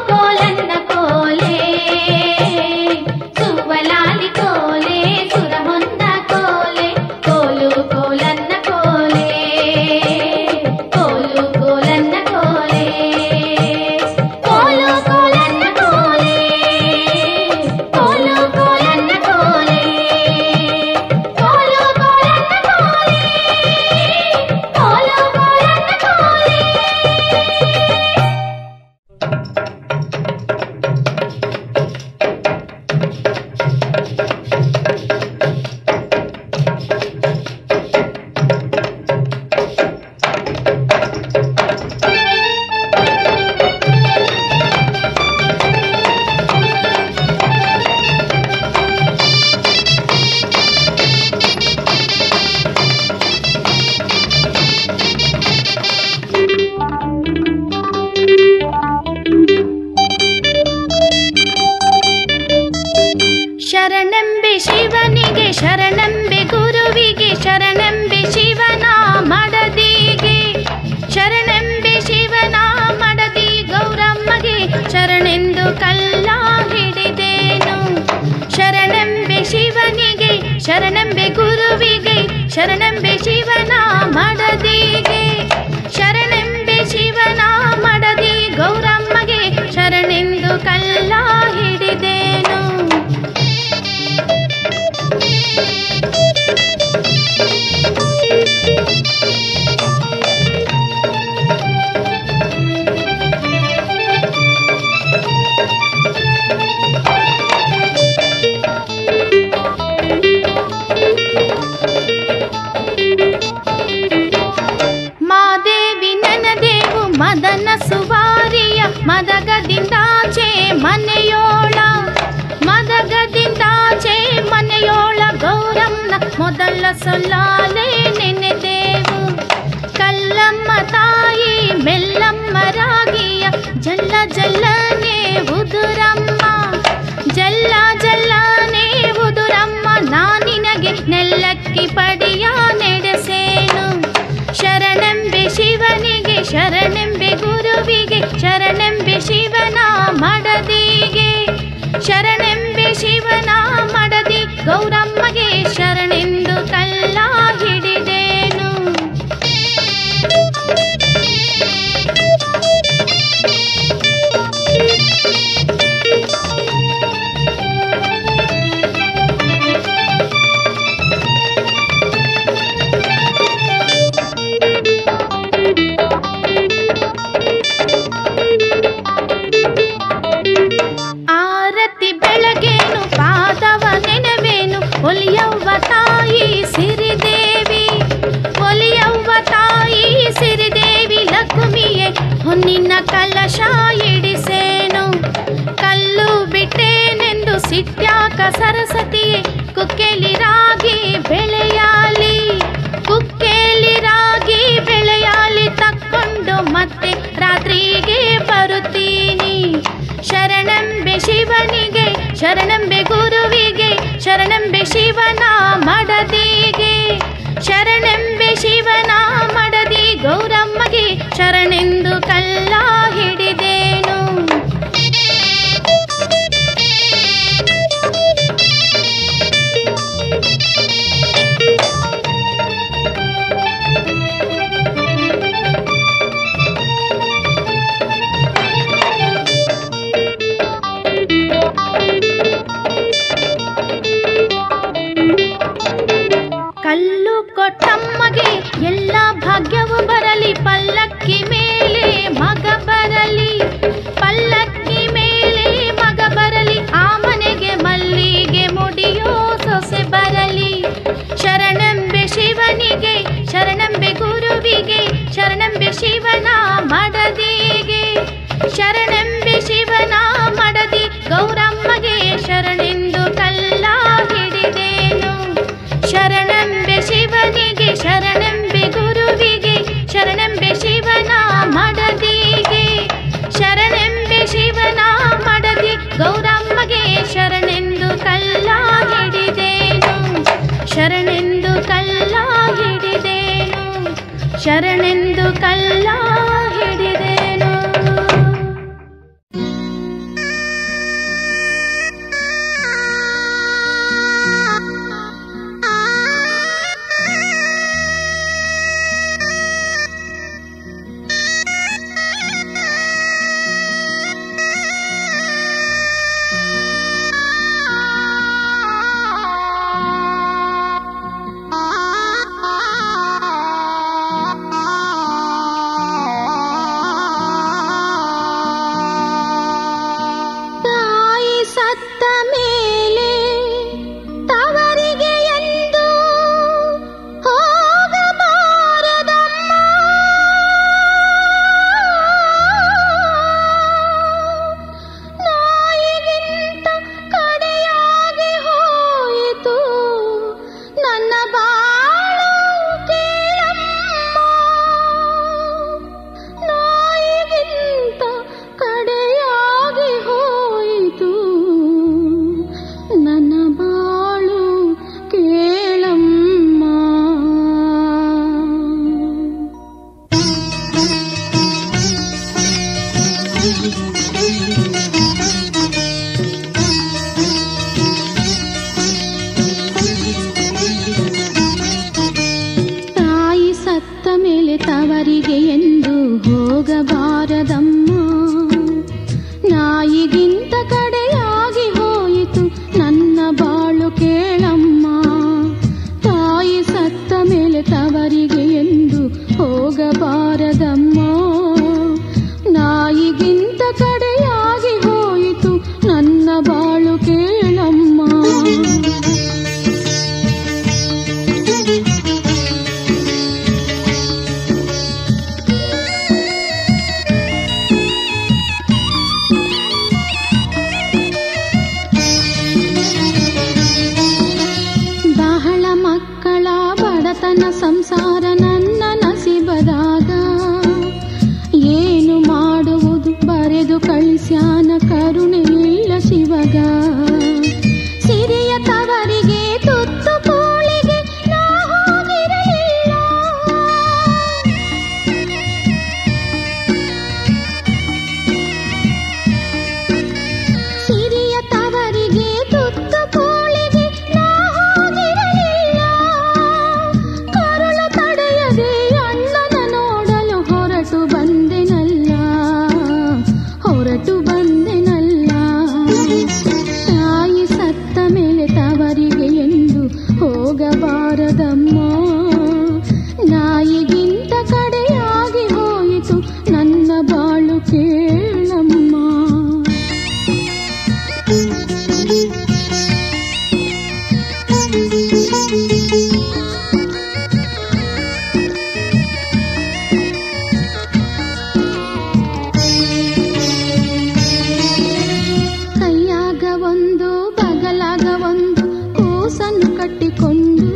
ಸುರಹೊನ್ನ ಶರಣೆಂಬೆ ಶಿವನಿಗೆ ಶರಣೆಂಬೆ ಗುರುವಿಗೆ ಶರಣೆಂಬೆ ಶಿವನ ಮಡದಿಗೆ ಶರಣೆಂಬೆ ಶಿವನ ಮಡದಿ ಗೌರಮ್ಮಗೆ ಶರಣೆಂದು ಕಲ್ಲ ಹಿಡಿದೇನು ಶರಣೆಂಬೆ ಶಿವನಿಗೆ ಶರಣೆಂಬೆ ಗುರುವಿಗೆ ಶರಣೆಂಬೆ ಶಿವನ ಮಡದಿಗೆ ಶರಣೆಂಬೆ ಶಿವನ ಮಡದಿ ಗೌರಮ್ಮಗೆ ಶರಣೆಂದು ಕಲ್ಲ ಹಿಡಿದೇನು ಮದನ ಸುವಾರಿಯ ಮದಗದಿಂದಾಚೆ ಮನೆಯೋಳ ಮದಗದಿಂದಾಚೆ ಮನೆಯೋಳ ಗೌರಮ್ಮನ ಮೊದಲ ಸೊಲ್ಲಾಲೆ ನೆನೆದೇವು ಕಲ್ಲಮ್ಮ ತಾಯಿ ಮೆಲ್ಲಮ್ಮ ರಾಗಿಯ ಜಲ್ಲ ಜಲ್ಲನೆ ಉದುರಮ್ಮ ಜಲ್ಲ ಜಲ್ಲನೆ ಉದುರಮ್ಮ ನಾನಿನಗೆ ನೆಲ್ಲಕ್ಕಿ ಪಡಿಯ ನಡೆಸೇನು ಶರಣೆಂಬೆ ಶಿವನಿಗೆ ಶರಣೆಂಬೆ ಗುರುವಿಗೆ ಶರಣೆಂಬೆ ಶಿವನ ಮಡದಿಗೆ ಶರಣೆಂಬೆ ಶಿವನ ಮಡದಿ ಗೌರಮ್ಮಗೆ ಶರಣೆಂದು ಕಲ್ಲ ಹಿಡಿದೇನು ಆರತಿ ಬೆಳಗೇನು ಪಾದವ ನೆನವೇನು ಒಲಿಯವ್ವ ತಾಯಿ ಸಿರಿದೇವಿ ಒಲಿಯವ್ವ ತಾಯಿ ಸಿರಿದೇವಿ ಲಕ್ಷ್ಮಿಯೇ ಹೊನ್ನಿನ ಕಲಶ ಇಡಿಸೇನು ಕಲ್ಲು ಬಿಟ್ಟೇನೆಂದು ಸಿಟ್ಯಾಕ ಸರಸ್ವತಿಯೇ ಕುಕ್ಕೆಲಿ ರಾಗಿ ಬೆಳೆಯಾಲಿ ಕುಕ್ಕೆಲಿ ರಾಗಿ ಬೆಳೆಯಾಲಿ ತಕ್ಕೊಂಡು ಮತ್ತೆ ರಾತ್ರಿಗೆ ಬರುತ್ತೀನಿ ಶರಣೆಂಬೆ ಶಿವನಿಗೆ ಶರಣೆಂಬೆ ಗುರುವಿಗೆ ಶರಣೆಂಬೆ ಶಿವನ ಮಡದಿಗೆ ಶರಣೆಂಬೆ ಶಿವನ ಮಡದಿ ಗೌರಮ್ಮಗೆ ಶರಣೆಂದು ಕಲ್ಲ ಹಿಡಿದೇನು ಕಲ್ಲು ಕೊಟ್ಟಮ್ಮಗೆ ಎಲ್ಲ ಭಾಗ್ಯವು ಬರಲಿ ಪಲ್ಲಕ್ಕಿ ಮೇಲೆ ಮಗ ಬರಲಿ ಪಲ್ಲಕ್ಕಿ ಮೇಲೆ ಮಗ ಬರಲಿ ಆ ಮನೆಗೆ ಮಲ್ಲಿಗೆ ಮುಡಿಯೋ ಸೊಸೆ ಬರಲಿ ಶರಣೆಂಬೆ ಶಿವನಿಗೆ ಶರಣೆಂಬೆ ಗುರುವಿಗೆ ಶರಣೆಂಬೆ ಶಿವನ ಮಡದಿಗೆ ಶರಣೆಂಬೆ ಶಿವನ ಮಡದಿ ಗೌರಮ್ಮಗೆ ಶರಣೆಂದು ಕಲ್ಲ ಹಿಡಿದೇನು ಶರಣೆಂಬೆ ಶಿವನಿಗೆ ಶರಣೆಂಬೆ ಗುರುವಿಗೆ ಶರಣೆಂಬೆ ಶಿವನ ಮಡದಿಗೆ ಶರಣೆಂಬೆ ಶಿವನ ಮಡದಿ ಗೌರಮ್ಮಗೆ ಶರಣೆಂದು ಕಲ್ಲ ಹಿಡಿದೇನು ಶರಣೆಂದು ಕಲ್ಲ ಹಿಡಿದೇನು ಶರಣೆಂದು ಕಲ್ಲ ಹಿಡಿದೇನು ನನ್ನ ಸಂಸಾರ ನನ್ನ ನಸಿಬದಾಗ ಏನು ಮಾಡುವುದು ಬರೆದು ಕಳಿಸ್ಯಾನ ಕರುಣೆ ಇಲ್ಲ ಶಿವಗ. ಸಿರಿಯ ತವರಿಗೆ ತುತ್ತು ಕೂಳಿಗೆ ನಾ ಹೋಗಿರಲಿಲ್ಲ. ಸಿರಿಯ ತವರಿಗೆ ತುತ್ತು ಕೂಳಿಗೆ ನಾ ಹೋಗಿರಲಿಲ್ಲ. ಕರುಳು ತಡೆಯದೆ ಅಣ್ಣನ ನೋಡಲು ಹೊರಟು ಬಂದೆನಲ್ಲ, ಹೊರಟು ಬಂದೆನಲ್ಲ. ತಾಯಿ ಸತ್ತ ಮೇಲೆ ತವರಿಗೆ ಎಂದು ಹೋಗಬಾರದಮ್ಮ. ನಾಯಿಗಿಂತ ಕಡೆಯಾಗಿ ಹೋಯಿತು ನನ್ನ ಬಾಳು ಕೇಳಮ್ಮ. ಕೈಯಾಗ ಒಂದು ಬಗಲಾಗ ಒಂದು ಕೂಸನ್ನು ಕಟ್ಟಿಕೊಂಡು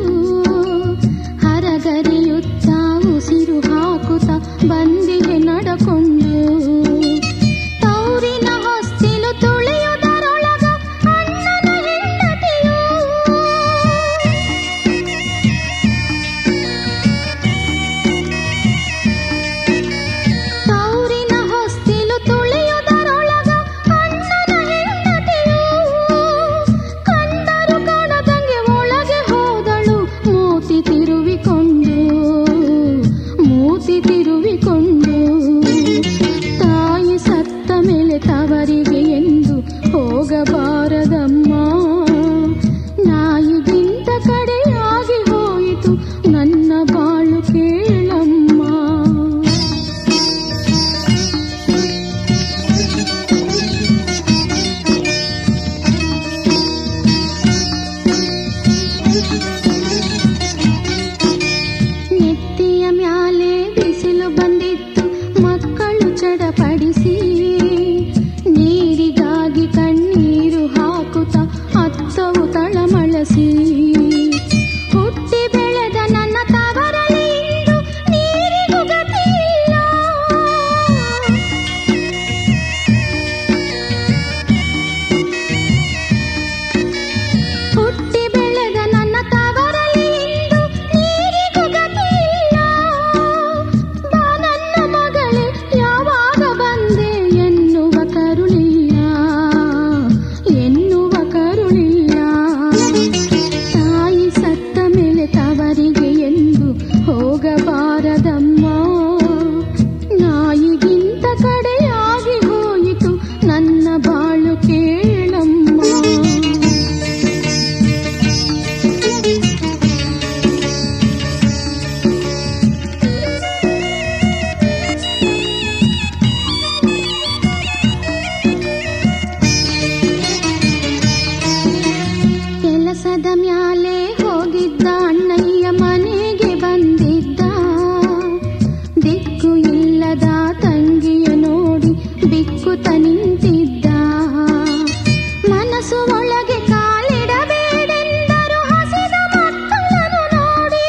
ಹರಗರಿಯುತ್ತ ಉಸಿರು ಹಾಕುತ್ತ ಬಂದಿಗೆ ನಡಕೊಂಡು. ತೌರಿನ ಹೊಸ್ತಿಲು ತುಳಿಯುವುದರೊಳಗ ಅಣ್ಣನ ಹೆಂಡತಿಯು. ತೌರಿನ ಹೊಸ್ತಿಲು ತುಳಿಯುವುದರೊಳಗ ಅಣ್ಣನ ಹೆಂಡತಿಯು. ಕಂಡರು ಕಾಣದಂಗೆ ಒಳಗೆ ಹೋದಳು ಮೂತಿ ತಿರುವಿಕೊಂಡು, ಮೂತಿ ತಿರುವಿಕೊಂಡು. ತಾಯಿ ಸತ್ತ ಮೇಲೆ ತವರಿಗೆ ಎಂದು ಹೋಗಬಾರದಮ್ಮ. ನಾಯಿಗಿಂತ ಕಡೆಯಾಗಿ ಹೋಯಿತು ನನ್ನ ಬಾಳು ಕೇಳಮ್ಮ. ನೆತ್ತಿಯ ಮ್ಯಾಲೆ ಬಿಸಿಲು ಬಂದಿತ್ತು ಮಕ್ಕಳು ಚಡಪಡಿಸಿ. ನೀರಿಗಾಗಿ ಕಣ್ಣೀರು ಹಾಕುತ್ತ ಅತ್ತವು ತಳಮಳಸಿ. ಹುಟ್ಟಿ ಬೆಳೆದ ನನ್ನ ತವರಲ್ಲಿ ಇಂದು ನೀರಿಗೂ ಗತಿಯಿಲ್ಲ. ಹುಟ್ಟಿ ಬೆಳೆದ ನನ್ನ ತವರಲ್ಲಿ ಇಂದು ನೀರಿಗೂ ಗತಿಯಿಲ್ಲ. ಬಾ ನನ್ನ ಮಗಳೇ ಯಾವಾಗ ಬಂದೆ ಎನ್ನುವ ಕರುಳಿಲ್ಲ, ಎನ್ನುವ ಕರುಳಿಲ್ಲ. ತಾಯಿ ಸತ್ತ ಮೇಲೆ ತವರಿಗೆ ಎಂದು ಹೋಗಬಾರದಮ್ಮ. ನಾಯಿಗಿಂತ ಕಡೆಯಾಗಿ ಹೋಯಿತು ನನ್ನ ಬಾಳು ಕೇಳಮ್ಮ. ಕೆಲಸದ ಮ್ಯಾಲೆ ಹೋಗಿದ್ದ ಅಣ್ಣಯ್ಯ ಮನೆಗೆ ಬಂದಿದ್ದ. ದಿಕ್ಕು ಇಲ್ಲದ ತಂಗಿಯ ನೋಡಿ ಬಿಕ್ಕುತ್ತ ನಿಂತಿದ್ದ. ಮನಸ್ಸು ಒಳಗೆ ಕಾಲಿಡಬೇಡೆಂದರು ಹಸಿದ ಮಕ್ಕಳನ್ನು ನೋಡಿ.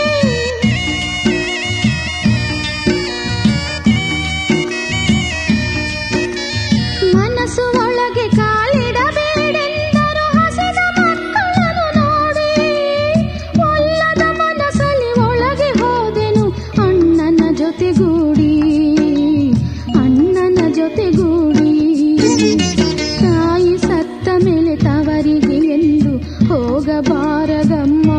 ಮನಸ್ಸು ಒಳಗೆ ಕಾಲಿಡಬೇಡೆಂದರು ಹಸಿದ ಮಕ್ಕಳನ್ನು ನೋಡಿ. ಒಲ್ಲದ ಮನಸ್ಸಲ್ಲಿ ಒಳಗೆ ಹೋದೆನು ಅಣ್ಣನ ಜೊತೆಗೂಡಿ, ಅಣ್ಣನ ಜೊತೆಗೂಡಿ. ತಾಯಿ ಸತ್ತ ಮೇಲೆ ತವರಿಗೆ ಎಂದು ಹೋಗಬಾರದಮ್ಮ.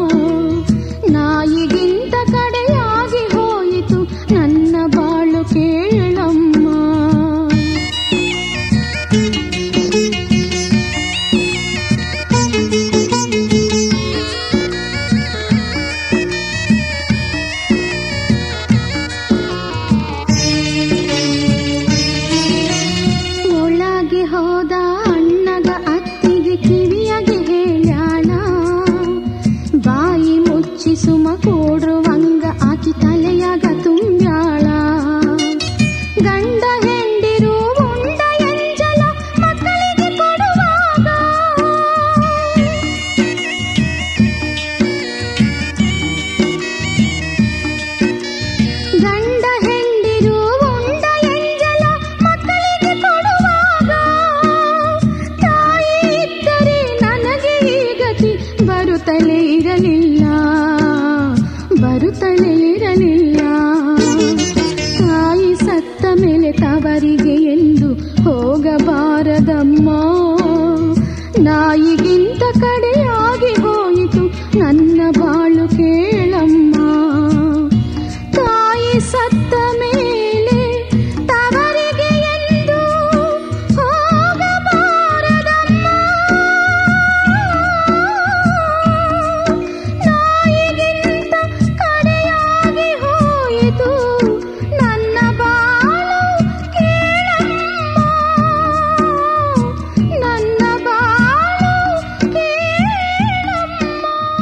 ನಾಯಿಗಿಂತ ಕಡೆಯಾಗಿ ಹೋಯಿತು ನನ್ನ ಬಾಳು ಕೇಳಮ್ಮ. ಒಳಗೆ ಹೋದ ಅಣ್ಣಗ ಅತ್ತಿಗೆ ಕಿವಿಯಾಗೆ ಹೇಳ್ಯಾಳ. ಬಾಯಿ ಮುಚ್ಚಿ ಸುಮ ಕೊಡ್ರುವಂಗ ಆಕಿ ತಲೆಯಾಗ ತುಂಬ್ಯಾಳ. ಗಂಡ ಹೆಂಡಿರು ಉಂಡ ಎಂಜಲ ಮಕ್ಕಳಿಗೆ ಕೊಡುವಾಗ. ಪ್ರೀತಿ ಬರುತ್ತಲೇ ಇರಲಿಲ್ಲ, ಬರುತ್ತಲೇ ಇರಲಿಲ್ಲ. ತಾಯಿ ಸತ್ತ ಮೇಲೆ ತವರಿಗೆ ಎಂದು ಹೋಗಬಾರದಮ್ಮ, ನಾಯಿಗಿಂತ ಕಡೆಯಾಗಿ ಹೋಯಿತು ನನ್ನ ಬಾಳು ಕೇಳಮ್ಮ. ತಾಯಿ ಸತ್ತ ಮೇಲೆ ತವರಿಗೆ ಎಂದು ಹೋಗಬಾರದಮ್ಮ, ನಾಯಿಗಿಂತ ಕಡೆಯಾಗಿ ಹೋಯಿತು ನನ್ನ ಬಾಳು ಕೇಳಮ್ಮ, ನನ್ನ ಬಾಳು ಕೇಳಮ್ಮ.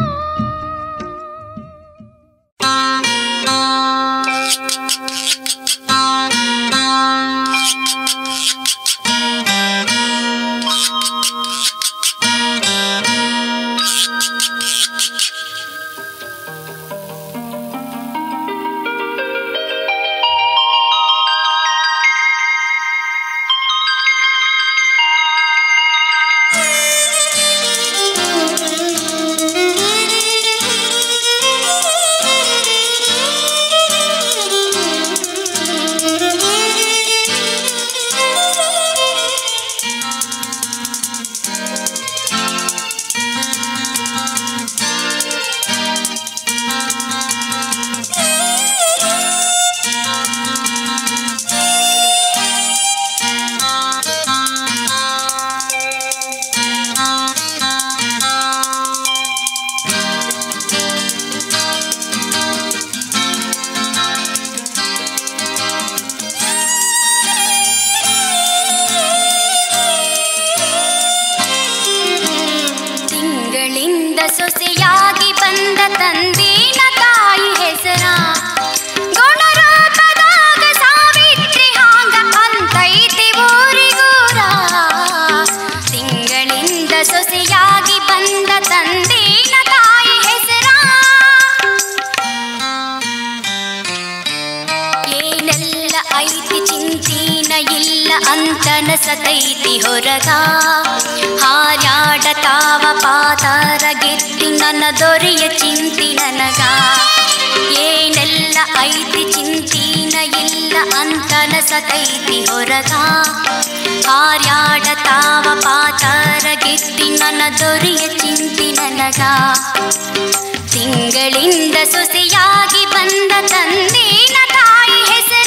ಸೊಸೆಯಾಗಿ ಬಂದ ತಂದೆನ ತಾಯಿ ಹೆಸರ ಗುಣರೂಪದಾಗ ಸಾವಿತ್ರಿ ಹಾಂಗ ಅಂತೈತಿ ಊರಿಗೂರ. ತಿಂಗಳಿಂದ ಸೊಸೆಯಾಗಿ ಬಂದ ತಂದೆನ ತಾಯಿ ಹೆಸರ ಏನೆಲ್ಲ ಐತಿ ಚಿಂತಿನ ಇಲ್ಲ ಅಂತನ ಸತೈತಿ ಹೊರಗ. ಹಾರ್ಯಾಡತಾವ ಪಾತಾರ ಗೆದ್ದಿ ನನ್ನ ದೊರೆಯ ಚಿಂತಿ ನನಗ. ಏನೆಲ್ಲ ಐತಿ ಚಿಂತಿನ ಇಲ್ಲ ಅಂತನ ಸತೈತಿ ಹೊರಗ. ಹಾರ್ಯಾಡತಾವ ಪಾತಾರ ಗೆದ್ದಿ ನನ್ನ ದೊರೆಯ ಚಿಂತಿ ನನಗ. ತಿಂಗಳಿಂದ ಸೊಸೆಯಾಗಿ ಬಂದ ತಂದೆನ ತಾಯಿ ಹೆಸರ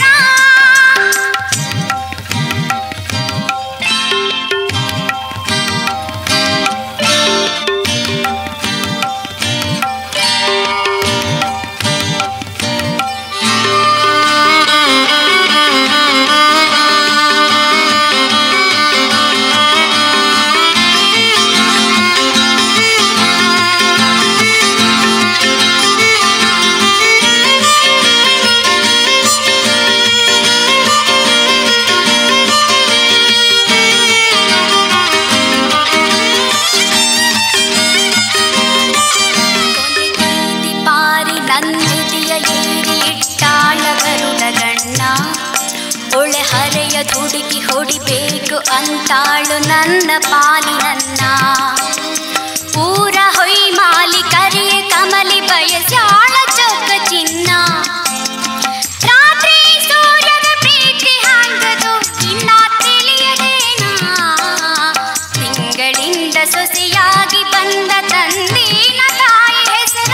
ಹುಡುಗಿ ಹೊಡಿಬೇಕು ಅಂತಾಳು ನನ್ನ ಪಾಲಿನನ್ನ. ಪೂರ ಹೊಯ್ ಮಾಲಿ ಕರಿಯ ಕಮಲಿ ಬಯಸ್ಯಾಳ ಚೊಕ್ಕ ಚಿನ್ನ. ರಾತ್ರಿ ಸೂರ್ಯದ ಪ್ರೀತಿ ಹಾಂಗದು ಇನ್ನ ತಿಳಿಯದೇನ. ತಿಂಗಳಿಂದ ಸೊಸೆಯಾಗಿ ಬಂದ ತಂದೆನ ತಾಯಿ ಹೆಸರ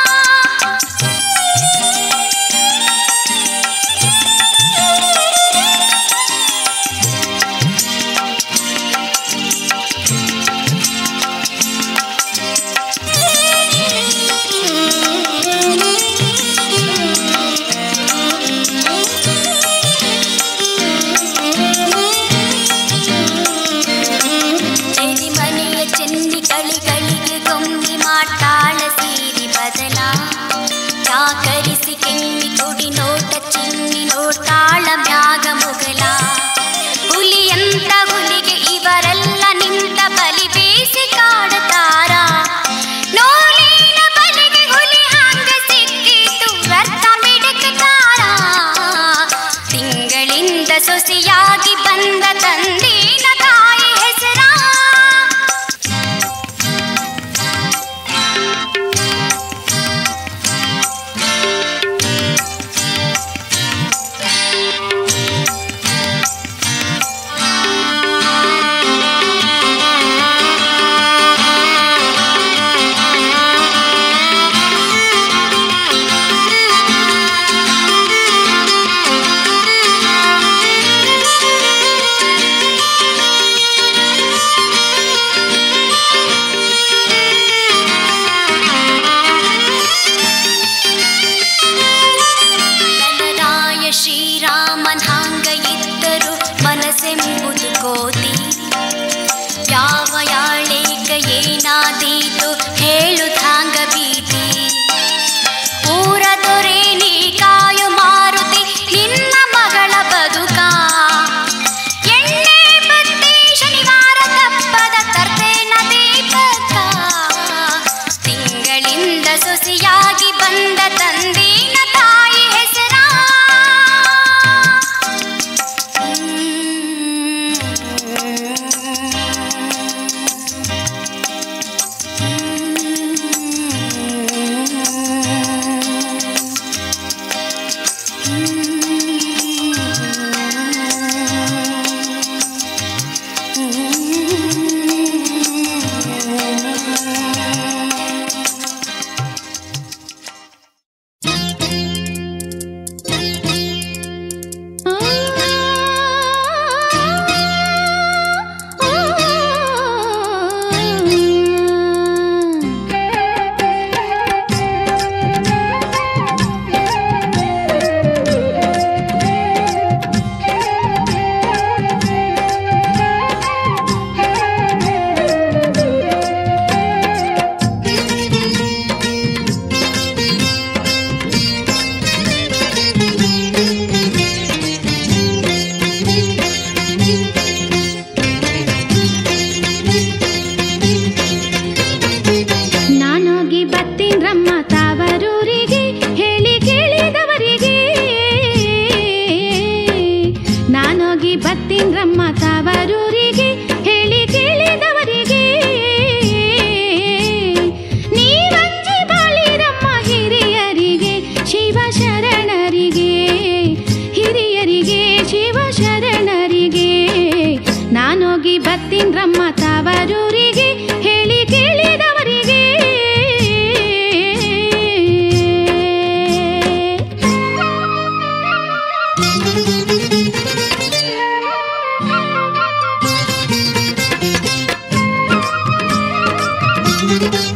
ಸೊಸೆಯಾಗಿ ಬಂದ ತಂದೆನ ತಾಯಿ ಹೆಸರ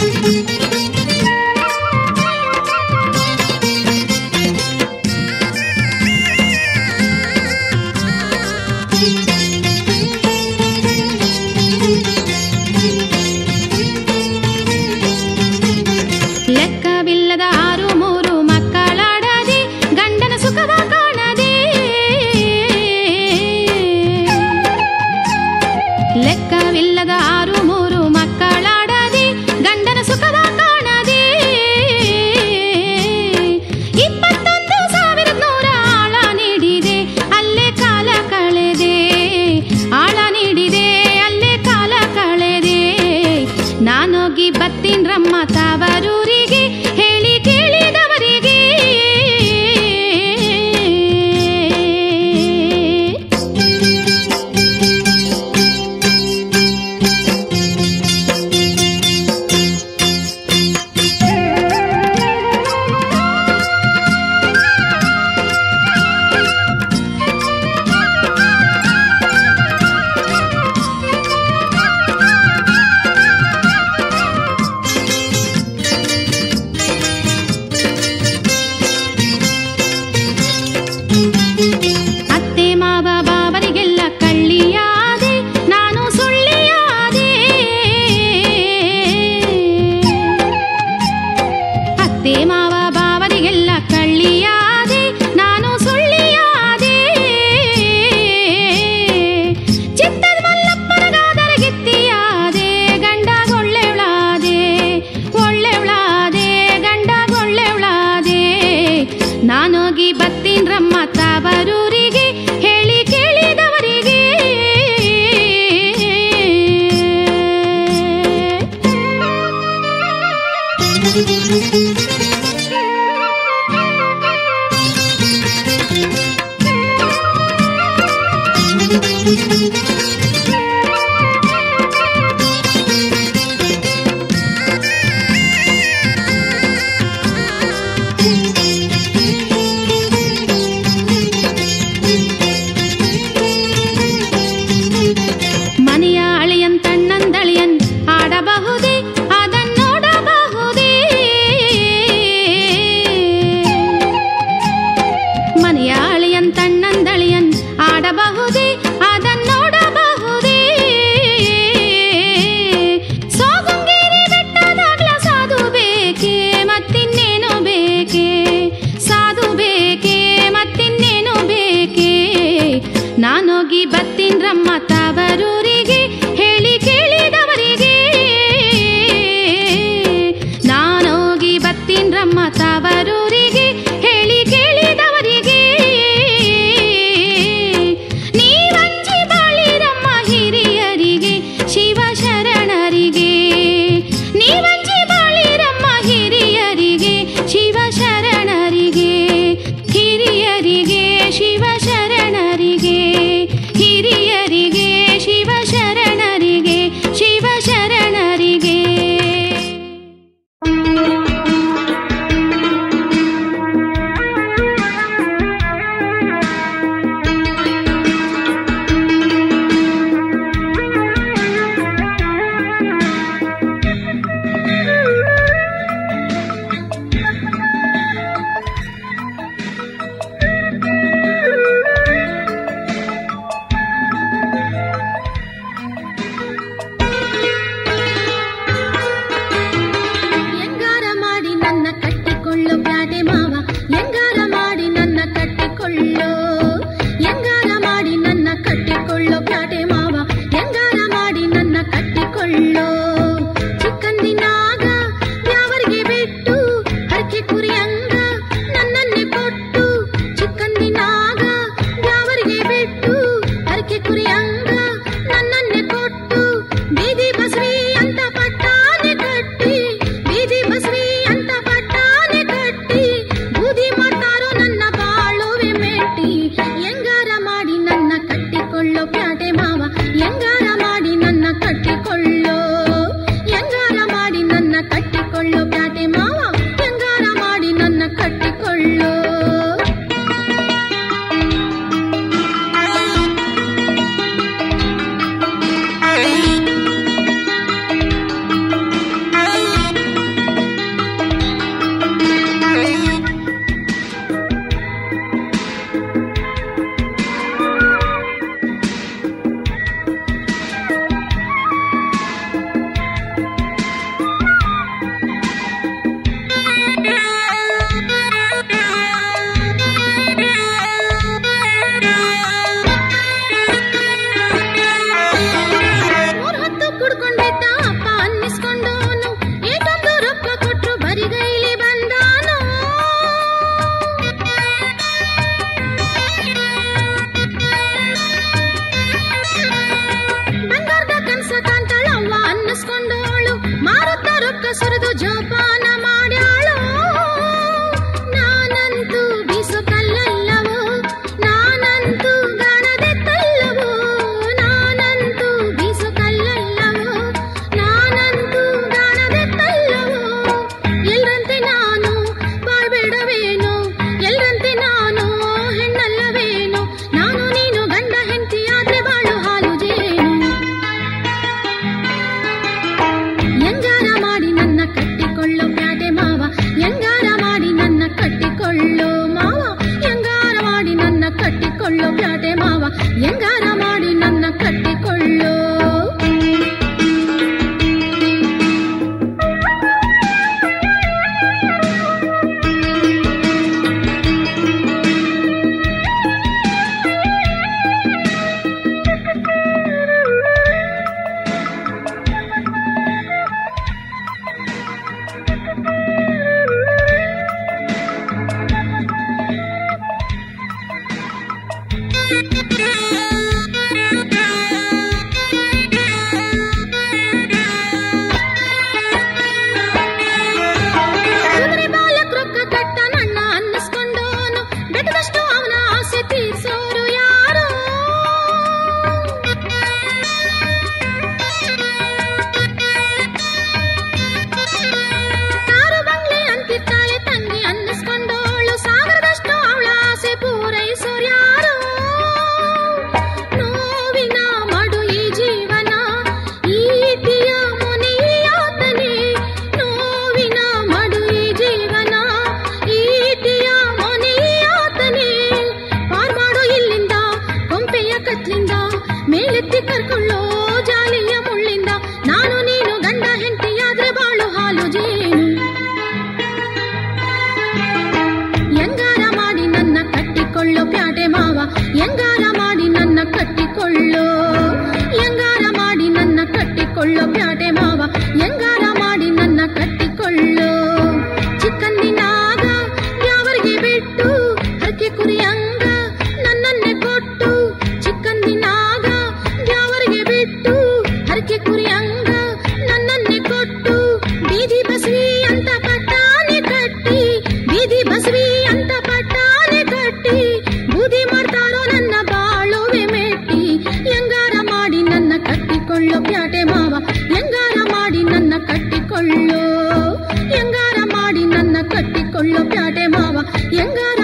ಲೆಕ್ಕವಿಲ್ಲದ 6 ಮಕ್ಕಳಾಡದೆ ಗಂಡನ ಸುಖವ ಕಾಣದೆ, ಲೆಕ್ಕವಿಲ್ಲದ 6 ಮಕ್ಕಳಾಡದೆ ಗಂಡನ ಸುಖವ ಕಾಣದೆ, 21,100 ಆಳ ನೀಡಿದೆ ಅಲ್ಲೇ ಕಾಲ ಕಳೆದೆ, ಆಳ ನೀಡಿದೆ ಅಲ್ಲೇ ಕಾಲ ಕಳೆದೆ. ನಾನೋಗಿ ಬತ್ತೀನ್ರಮ್ಮ ತಾವರೂರಿಗೆ ಹೇಳಿ ಕೇಳಿದವರಿಗೆ, ಅತ್ತೆ ಮಾವ ಬಾವರಿಗೆಲ್ಲ ಕಳ್ಳಿಯಾದೆ ನಾನು ಸುಳ್ಳಿಯಾದೆ, ಅತ್ತೆ ಮಾವ ಬಾವರಿಗೆಲ್ಲ ಕಳ್ಳಿಯಾದೆ ನಾನು ಸುಳ್ಳಿಯಾದೆ. ಚಿತ್ತದ ಮಲ್ಲಪ್ಪನಗಾದರ ಗಿತ್ತಿಯಾದೆ ಗಂಡಗೊಳ್ಳೆವಳಾದೆ, ಒಳ್ಳೆವಳಾದೆ ಗಂಡಗೊಳ್ಳೆವಳಾದೆ. ನಾನೋಗಿ ಬತ್ತೀನ್ರಮ್ಮ ತಾವರೂರಿಗೆ ಹೇಳಿ ಕೇಳಿದವರಿಗೆ, ಮನೆಯ ಅಳಿಯನ್ ತಣ್ಣಂದಳಿಯನ್ ಆಡಬಹುದೇ ಅದನ್ನೋಡಬಹುದೇ, ಮನೆಯ ಅಳಿಯನ್ ತಣ್ಣಂದಳಿಯನ್ ಆಡಬಹುದೇ ಅದನ್ನೋಡಬಹುದೇ. ಮಾವ ಹೆಂಗಾರ